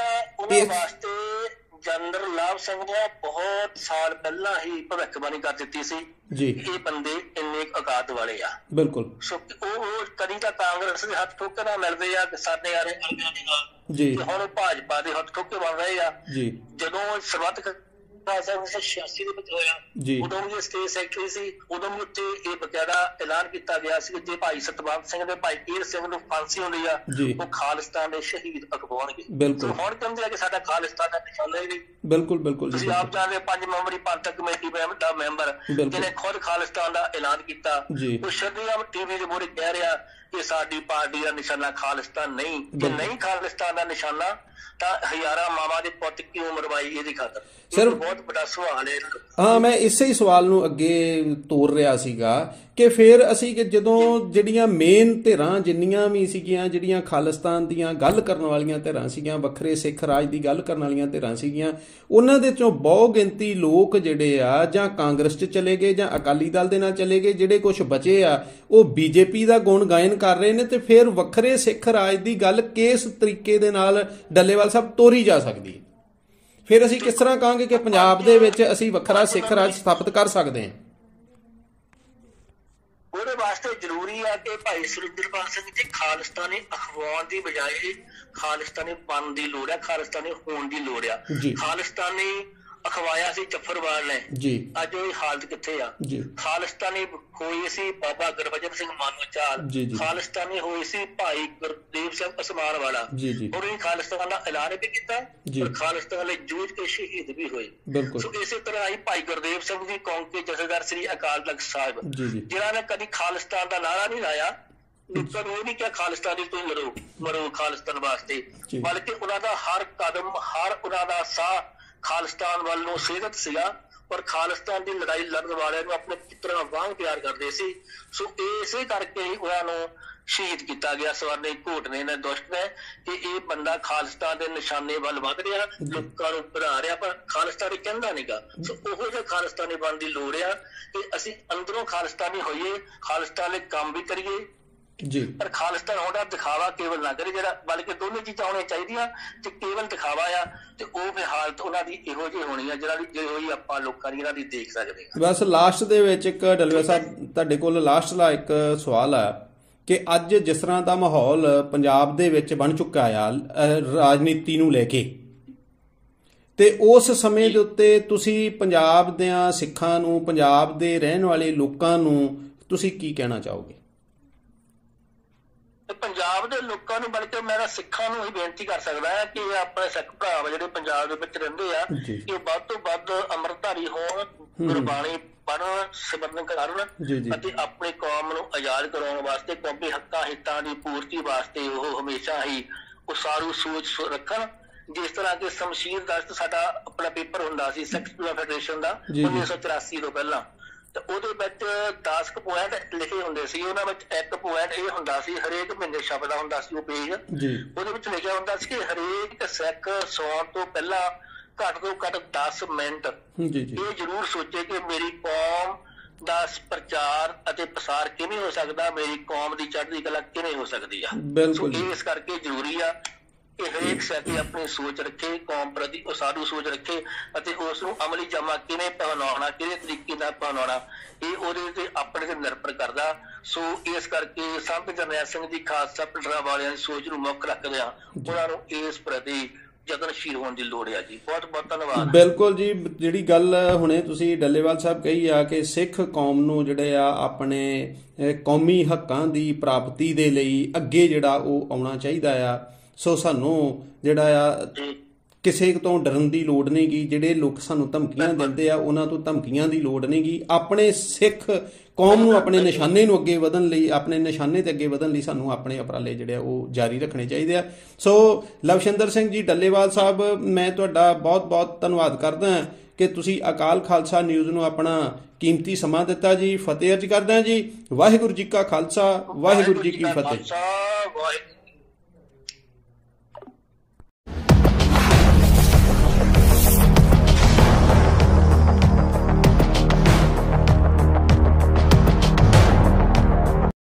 ਜਨਰਲ ਲਾਭ ਸਿੰਘ ਨੇ ਬਹੁਤ ਸਾਲ ਪਹਿਲਾਂ ਹੀ ਭਵਿੱਖਬਾਣੀ ਕਰ ਦਿੱਤੀ ਸੀ ਜੀ, ਇਹ ਬੰਦੇ ਇੰਨੇ ਔਕਾਤ ਵਾਲੇ ਆ। ਬਿਲਕੁਲ। ਸੋ ਉਹ ਕਦੀ ਤਾਂ ਕਾਂਗਰਸ ਦੇ ਹੱਥ ਠੋਕੇ ਨਾਲ ਮਿਲਦੇ ਆ ਸਾਡੇ ਯਾਰੇ ਜੀ, ਹੁਣ ਭਾਜਪਾ ਦੇ ਹੱਥ ਠੋਕੇ ਬਣ ਰਹੇ ਆ ਜੀ। ਜਦੋਂ ਸਰਬੱਤ 1986 ਦੇ ਵਿੱਚ ਹੋਇਆ ਉਦੋਂ ਵੀ ਸਟੇਟ ਸੈਕਟਰੀ ਸੀ, ਉਦੋਂ ਵੀ ਉੱਤੇ ਇਹ ਬਕਾਇਦਾ ਐਲਾਨ ਕੀਤਾ ਗਿਆ ਸੀ ਕਿ ਜੇ ਭਾਈ ਸਤਵੰਤ ਸਿੰਘ ਦੇ ਭਾਈ ਈਰ ਸਿੰਘ ਨੂੰ ਫਾਂਸੀ ਹੁੰਦੀ ਆ ਉਹ ਖਾਲਿਸਤਾਨ ਦੇ ਸ਼ਹੀਦ ਅਖਵਾਉਣਗੇ। ਹੁਣ ਕਹਿੰਦੇ ਆ ਕਿ ਸਾਡਾ ਖਾਲਿਸਤਾਨ ਦਾ ਨਿਸ਼ਾਨਾ ਹੀ ਨਹੀਂ। ਬਿਲਕੁਲ ਬਿਲਕੁਲ। ਤੁਸੀਂ ਆਪ ਜਾਣਦੇ 5 ਮੈਂਬਰੀ ਪੰਥਕ ਕਮੇਟੀ ਦਾ ਮੈਂਬਰ ਜਿਹਨੇ ਖੁਦ ਖਾਲਿਸਤਾਨ ਦਾ ਐਲਾਨ ਕੀਤਾ, ਉਹ ਸ਼ਰੇਆਮ ਟੀਵੀ ਦੇ ਮੂਹਰੇ ਕਹਿ ਰਿਹਾ ਕਿ ਸਾਡੀ ਪਾਰਟੀ ਦਾ ਨਿਸ਼ਾਨਾ ਖਾਲਿਸਤਾਨ ਨਹੀਂ। ਜੇ ਨਹੀਂ ਖਾਲਿਸਤਾਨ ਦਾ ਨਿਸ਼ਾਨਾ ਤਾਂ ਹਜ਼ਾਰਾਂ ਮਾਵਾਂ ਦੇ ਪੁੱਤ ਕਿਉਂ ਮਰਵਾਈ ਇਹਦੀ ਖਾਤਰ? ਸਰ ਬਹੁਤ ਵੱਡਾ ਸਵਾਲ ਹੈ। ਹਾਂ, ਮੈਂ ਇਸੇ ਹੀ ਸਵਾਲ ਨੂੰ ਅੱਗੇ ਤੋਰ ਰਿਹਾ ਸੀਗਾ ਕਿ ਫਿਰ ਅਸੀਂ ਕਿ ਜਦੋਂ ਜਿਹੜੀਆਂ ਮੇਨ ਧਿਰਾਂ ਜਿੰਨੀਆਂ ਵੀ ਸੀਗੀਆਂ, ਜਿਹੜੀਆਂ ਖਾਲਿਸਤਾਨ ਦੀਆਂ ਗੱਲ ਕਰਨ ਵਾਲੀਆਂ ਧਿਰਾਂ ਸੀਗੀਆਂ, ਵੱਖਰੇ ਸਿੱਖ ਰਾਜ ਦੀ ਗੱਲ ਕਰਨ ਵਾਲੀਆਂ ਧਿਰਾਂ ਸੀਗੀਆਂ, ਉਹਨਾਂ ਦੇ ਚੋਂ ਬਹੁ ਗਿਣਤੀ ਲੋਕ ਜਿਹੜੇ ਆ ਜਾਂ ਕਾਂਗਰਸ 'ਚ ਚਲੇ ਗਏ ਜਾਂ ਅਕਾਲੀ ਦਲ ਦੇ ਨਾਲ ਚਲੇ ਗਏ, ਜਿਹੜੇ ਕੁਝ ਬਚੇ ਆ ਉਹ ਬੀਜੇਪੀ ਦਾ ਗੁਣ ਗਾਇਨ ਕਰ ਰਹੇ ਨੇ। ਤੇ ਫਿਰ ਵੱਖਰੇ ਸਿੱਖ ਰਾਜ ਦੀ ਗੱਲ ਕਿਸ ਤਰੀਕੇ ਦੇ ਨਾਲ ਡੱਲੇਵਾਲ ਸਾਹਿਬ ਤੋਰੀ ਜਾ ਸਕਦੀ ਹੈ? ਫਿਰ ਅਸੀਂ ਕਿਸ ਤਰ੍ਹਾਂ ਕਹਾਂਗੇ ਕਿ ਪੰਜਾਬ ਦੇ ਵਿੱਚ ਅਸੀਂ ਵੱਖਰਾ ਸਿੱਖ ਰਾਜ ਸਥਾਪਿਤ ਕਰ ਸਕਦੇ ਹਾਂ? ਉਹਦੇ ਵਾਸਤੇ ਜ਼ਰੂਰੀ ਆ ਕਿ ਭਾਈ ਸੁਰਿੰਦਰਪਾਲ ਸਿੰਘ ਜੀ ਖਾਲਿਸਤਾਨੀ ਅਖਵਾਉਣ ਦੀ ਬਜਾਏ ਖਾਲਿਸਤਾਨੀ ਬਣਨ ਦੀ ਲੋੜ ਆ, ਖਾਲਿਸਤਾਨੀ ਹੋਣ ਦੀ ਲੋੜ ਆ। ਖਾਲਿਸਤਾਨੀ ਅਖਵਾਇਆ ਸੀ ਜ਼ਫਰਵਾਲ ਨੇ ਜੀ, ਅੱਜ ਉਹ ਹਾਲਤ ਕਿੱਥੇ ਆ? ਖਾਲਿਸਤਾਨੀ ਹੋਈ ਸੀ ਬਾਬਾ ਗੁਰਬਚਨ ਸਿੰਘ ਮਾਨੋਚਾਲ, ਖਾਲਿਸਤਾਨੀ ਹੋਈ ਸੀ ਭਾਈ ਗੁਰਦੇਵ ਸਿੰਘ ਅਸਮਾਨ ਵਾਲਾ, ਔਰ ਇਹ ਖਾਲਿਸਤਾਨ ਦਾ ਐਲਾਨ ਵੀ ਕੀਤਾ ਔਰ ਖਾਲਿਸਤਾਨ ਲਈ ਜੂਝ ਕੇ ਸ਼ਹੀਦ ਵੀ ਹੋਏ। ਸੋ ਇਸੇ ਤਰ੍ਹਾਂ ਹੀ ਭਾਈ ਗੁਰਦੇਵ ਸਿੰਘ ਜੀ ਕੌਂਕੇ ਜਥੇਦਾਰ ਸ੍ਰੀ ਅਕਾਲ ਤਖਤ ਸਾਹਿਬ, ਜਿਨ੍ਹਾਂ ਨੇ ਕਦੀ ਖਾਲਿਸਤਾਨ ਦਾ ਨਾਰਾ ਨਹੀਂ ਲਾਇਆ, ਲੋਕਾਂ ਨੂੰ ਇਹ ਨਹੀਂ ਕਿਹਾ ਖਾਲਿਸਤਾਨੀ ਤੁਸੀਂ ਮਰੋ ਖਾਲਿਸਤਾਨ ਵਾਸਤੇ, ਬਲਕਿ ਉਹਨਾਂ ਦਾ ਹਰ ਕਦਮ, ਹਰ ਉਹਨਾਂ ਦਾ ਸਾਹ ਖਾਲਿਸਤਾਨ ਵੱਲ ਨੂੰ ਸੇਧਤ ਸੀਗਾ ਔਰ ਖਾਲਿਸਤਾਨ ਦੀ ਲੜਾਈ ਲੜਨ ਵਾਲਿਆਂ ਨੂੰ ਆਪਣੇ ਪੁੱਤਰਾਂ ਵਾਂਗ ਪਿਆਰ ਕਰਦੇ ਸੀ। ਸੋ ਇਸੇ ਕਰਕੇ ਹੀ ਉਹਨਾਂ ਨੂੰ ਸ਼ਹੀਦ ਕੀਤਾ ਗਿਆ ਸਵਰਨੇ ਘੋਟਨੇ ਨੇ, ਦੁਸ਼ਟ ਨੇ, ਕਿ ਇਹ ਬੰਦਾ ਖਾਲਿਸਤਾਨ ਦੇ ਨਿਸ਼ਾਨੇ ਵੱਲ ਵੱਧ ਰਿਹਾ, ਲੋਕਾਂ ਨੂੰ ਭਰਾ ਰਿਹਾ, ਪਰ ਖਾਲਿਸਤਾਨੀ ਕਹਿੰਦਾ ਨੀਗਾ। ਸੋ ਉਹੋ ਜਿਹਾ ਖਾਲਿਸਤਾਨੀ ਬਣਨ ਦੀ ਲੋੜ ਆ ਕਿ ਅਸੀਂ ਅੰਦਰੋਂ ਖਾਲਿਸਤਾਨੀ ਹੋਈਏ, ਖਾਲਿਸਤਾਨ ਲਈ ਕੰਮ ਵੀ ਕਰੀਏ ਜੀ, ਪਰ ਖਾਲਿਸਤਾਨ ਹੋਣਾ ਦਿਖਾਵਾ ਕੇਵਲ ਨਾ ਕਰੇ ਜਿਹੜਾ, ਬਲਕਿ ਦੋਨੇ ਚੀਜ਼ਾਂ ਹੋਣੀਆਂ ਚਾਹੀਦੀਆਂ। ਤੇ ਕੇਵਲ ਦਿਖਾਵਾ ਆ ਤੇ ਉਹ ਫਿਰ ਹਾਲਤ ਉਹਨਾਂ ਦੀ ਇਹੋ ਜਿਹੀ ਹੋਣੀ ਆ ਜਿਹੜਾ ਜਿਹੋ ਹੀ ਆਪਾਂ ਲੋਕਾਂ ਦੀ ਇਹਨਾਂ ਦੀ ਦੇਖ ਸਕਦੇ ਹਾਂ। ਬਸ ਲਾਸਟ ਦੇ ਵਿੱਚ ਇੱਕ ਡੱਲੇਵਾਲ ਸਾਹਿਬ ਤੁਹਾਡੇ ਕੋਲ ਲਾਸਟ ਦਾ ਇੱਕ ਸਵਾਲ ਆ ਕਿ ਅੱਜ ਜਿਸ ਤਰ੍ਹਾਂ ਦਾ ਮਾਹੌਲ ਪੰਜਾਬ ਦੇ ਵਿੱਚ ਬਣ ਚੁੱਕਾ ਆ ਰਾਜਨੀਤੀ ਨੂੰ ਲੈ ਕੇ, ਤੇ ਉਸ ਸਮੇਂ ਦੇ ਉੱਤੇ ਤੁਸੀਂ ਪੰਜਾਬ ਦਿਆਂ ਸਿੱਖਾਂ ਨੂੰ, ਪੰਜਾਬ ਦੇ ਰਹਿਣ ਵਾਲੇ ਲੋਕਾਂ ਨੂੰ ਤੁਸੀਂ ਕੀ ਕਹਿਣਾ ਚਾਹੋਗੇ? ਪੰਜਾਬ ਦੇ ਲੋਕਾਂ ਨੂੰ, ਬਲਕਿ ਮੈਂ ਸਿੱਖਾਂ ਨੂੰ ਹੀ ਬੇਨਤੀ ਕਰ ਸਕਦਾ ਹਾਂ ਕਿ ਆਪਣੇ ਸਿੱਖ ਭਰਾ ਜਿਹੜੇ ਪੰਜਾਬ ਦੇ ਵਿੱਚ ਰਹਿੰਦੇ ਆ, ਕਿ ਵੱਧ ਤੋਂ ਵੱਧ ਅੰਮ੍ਰਿਤਧਾਰੀ ਹੋਣ, ਗੁਰਬਾਣੀ ਪੜ੍ਹਨ, ਸਿਮਰਨ ਕਰਨ ਅਤੇ ਆਪਣੀ ਕੌਮ ਨੂੰ ਆਜ਼ਾਦ ਕਰਾਉਣ ਵਾਸਤੇ, ਕੌਮੀ ਹੱਕਾਂ ਹਿੱਤਾਂ ਦੀ ਪੂਰਤੀ ਵਾਸਤੇ ਉਹ ਹਮੇਸ਼ਾ ਹੀ ਉਸਾਰੂ ਸੋਚ ਰੱਖਣ। ਜਿਸ ਤਰ੍ਹਾਂ ਕਿ ਸ਼ਮਸ਼ੀਰ ਦਾਸ ਸਾਡਾ ਆਪਣਾ ਪੇਪਰ ਹੁੰਦਾ ਸੀ ਸਿੱਖ ਫੈਡਰੇਸ਼ਨ ਦਾ 1984 ਤੋਂ ਪਹਿਲਾਂ, ਤੇ ਉਹਦੇ ਵਿੱਚ 10 ਪੁਆਇੰਟ ਲਿਖੇ ਹੁੰਦੇ ਸੀ। ਉਹਨਾਂ ਵਿੱਚ ਇੱਕ ਪੁਆਇੰਟ ਇਹ ਹੁੰਦਾ ਸੀ, ਹਰੇਕ ਮਹੀਨੇ ਛਪਦਾ ਹੁੰਦਾ ਸੀ ਉਹ ਪੇਜ, ਉਹਦੇ ਵਿੱਚ ਲਿਖਿਆ ਹੁੰਦਾ ਸੀ ਕਿ ਹਰੇਕ ਸਿੱਖ ਸੌਣ ਤੋਂ ਪਹਿਲਾਂ ਘੱਟ ਤੋਂ ਘੱਟ 10 ਮਿੰਟ ਇਹ ਜ਼ਰੂਰ ਸੋਚੇ ਕਿ ਮੇਰੀ ਕੌਮ ਦਾ ਪ੍ਰਚਾਰ ਅਤੇ ਪ੍ਰਸਾਰ ਕਿਵੇਂ ਹੋ ਸਕਦਾ, ਮੇਰੀ ਕੌਮ ਦੀ ਚੜ੍ਹਦੀ ਕਲਾ ਕਿਵੇਂ ਹੋ ਸਕਦੀ ਆ। ਇਸ ਕਰਕੇ ਜ਼ਰੂਰੀ ਆ ਕਿ ਹਰੇਕ ਸਿੱਖ ਆਪਣੀ ਸੋਚ ਰੱਖੇ, ਕੌਮ ਪ੍ਰਤੀ ਉਸਾਰੂ ਸੋਚ ਰੱਖੇ ਅਤੇ ਉਸ ਨੂੰ ਅਮਲੀ ਜਾਮਾ ਕਿਵੇਂ ਪਹਿਨਾਉਣਾ, ਕਿਹੜੇ ਤਰੀਕੇ ਨਾਲ ਪਹਿਨਾਉਣਾ, ਇਹ ਉਹਦੇ ਤੇ ਆਪਣੇ ਤੇ ਨਿਰਭਰ ਕਰਦਾ। ਸੋ ਇਸ ਕਰਕੇ ਸੰਤ ਜਰਨੈਲ ਸਿੰਘ ਜੀ ਖਾਲਸਾ ਪਿੰਡਰਾਂ ਵਾਲਿਆਂ ਦੀ ਸੋਚ ਨੂੰ ਮੁੱਖ ਰੱਖਦੇ ਆ, ਉਹਨਾਂ ਨੂੰ ਇਸ ਪ੍ਰਤੀ ਯਤਨਸ਼ੀਲ ਹੋਣ ਦੀ ਲੋੜ ਹੈ ਜੀ। ਬਹੁਤ ਬਹੁਤ ਧੰਨਵਾਦ। ਬਿਲਕੁਲ ਜੀ, ਜਿਹੜੀ ਗੱਲ ਹੁਣੇ ਤੁਸੀਂ ਡੱਲੇਵਾਲ ਸਾਹਿਬ ਕਹੀ ਆ ਕਿ ਸਿੱਖ ਕੌਮ ਨੂੰ ਜਿਹੜੇ ਆ ਆਪਣੇ ਕੌਮੀ ਹੱਕਾਂ ਦੀ ਪ੍ਰਾਪਤੀ ਦੇ ਲਈ ਅੱਗੇ ਜਿਹੜਾ ਉਹ ਆਉਣਾ ਚਾਹੀਦਾ ਆ। ਸੋ ਸਾਨੂੰ ਜਿਹੜਾ ਆ ਕਿਸੇ ਤੋਂ ਡਰਨ ਦੀ ਲੋੜ ਨਹੀਂ ਗੀ। ਜਿਹੜੇ ਲੋਕ ਸਾਨੂੰ ਧਮਕੀਆਂ ਦਿੰਦੇ ਆ ਉਹਨਾਂ ਤੋਂ ਧਮਕੀਆਂ ਦੀ ਲੋੜ ਨਹੀਂ ਗੀ। ਆਪਣੇ ਸਿੱਖ ਕੌਮ ਨੂੰ, ਆਪਣੇ ਨਿਸ਼ਾਨੇ ਨੂੰ ਅੱਗੇ ਵਧਣ ਲਈ, ਆਪਣੇ ਨਿਸ਼ਾਨੇ ਤੇ ਅੱਗੇ ਵਧਣ ਲਈ ਸਾਨੂੰ ਆਪਣੇ ਉਪਰਾਲੇ ਜਿਹੜੇ ਆ ਉਹ ਜਾਰੀ ਰੱਖਣੇ ਚਾਹੀਦੇ ਆ। ਸੋ ਲਵਸ਼ਿੰਦਰ ਸਿੰਘ ਜੀ ਡੱਲੇਵਾਲ ਸਾਹਿਬ, ਮੈਂ ਤੁਹਾਡਾ ਬਹੁਤ ਬਹੁਤ ਧੰਨਵਾਦ ਕਰਦਾ ਕਿ ਤੁਸੀਂ ਅਕਾਲ ਖਾਲਸਾ ਨਿਊਜ਼ ਨੂੰ ਆਪਣਾ ਕੀਮਤੀ ਸਮਾਂ ਦਿੱਤਾ ਜੀ। ਫਤਿਹ ਅਰਜ਼ ਕਰਦਾ ਜੀ। ਵਾਹਿਗੁਰੂ ਜੀ ਕਾ ਖਾਲਸਾ, ਵਾਹਿਗੁਰੂ ਜੀ ਕੀ ਫਤਿਹ।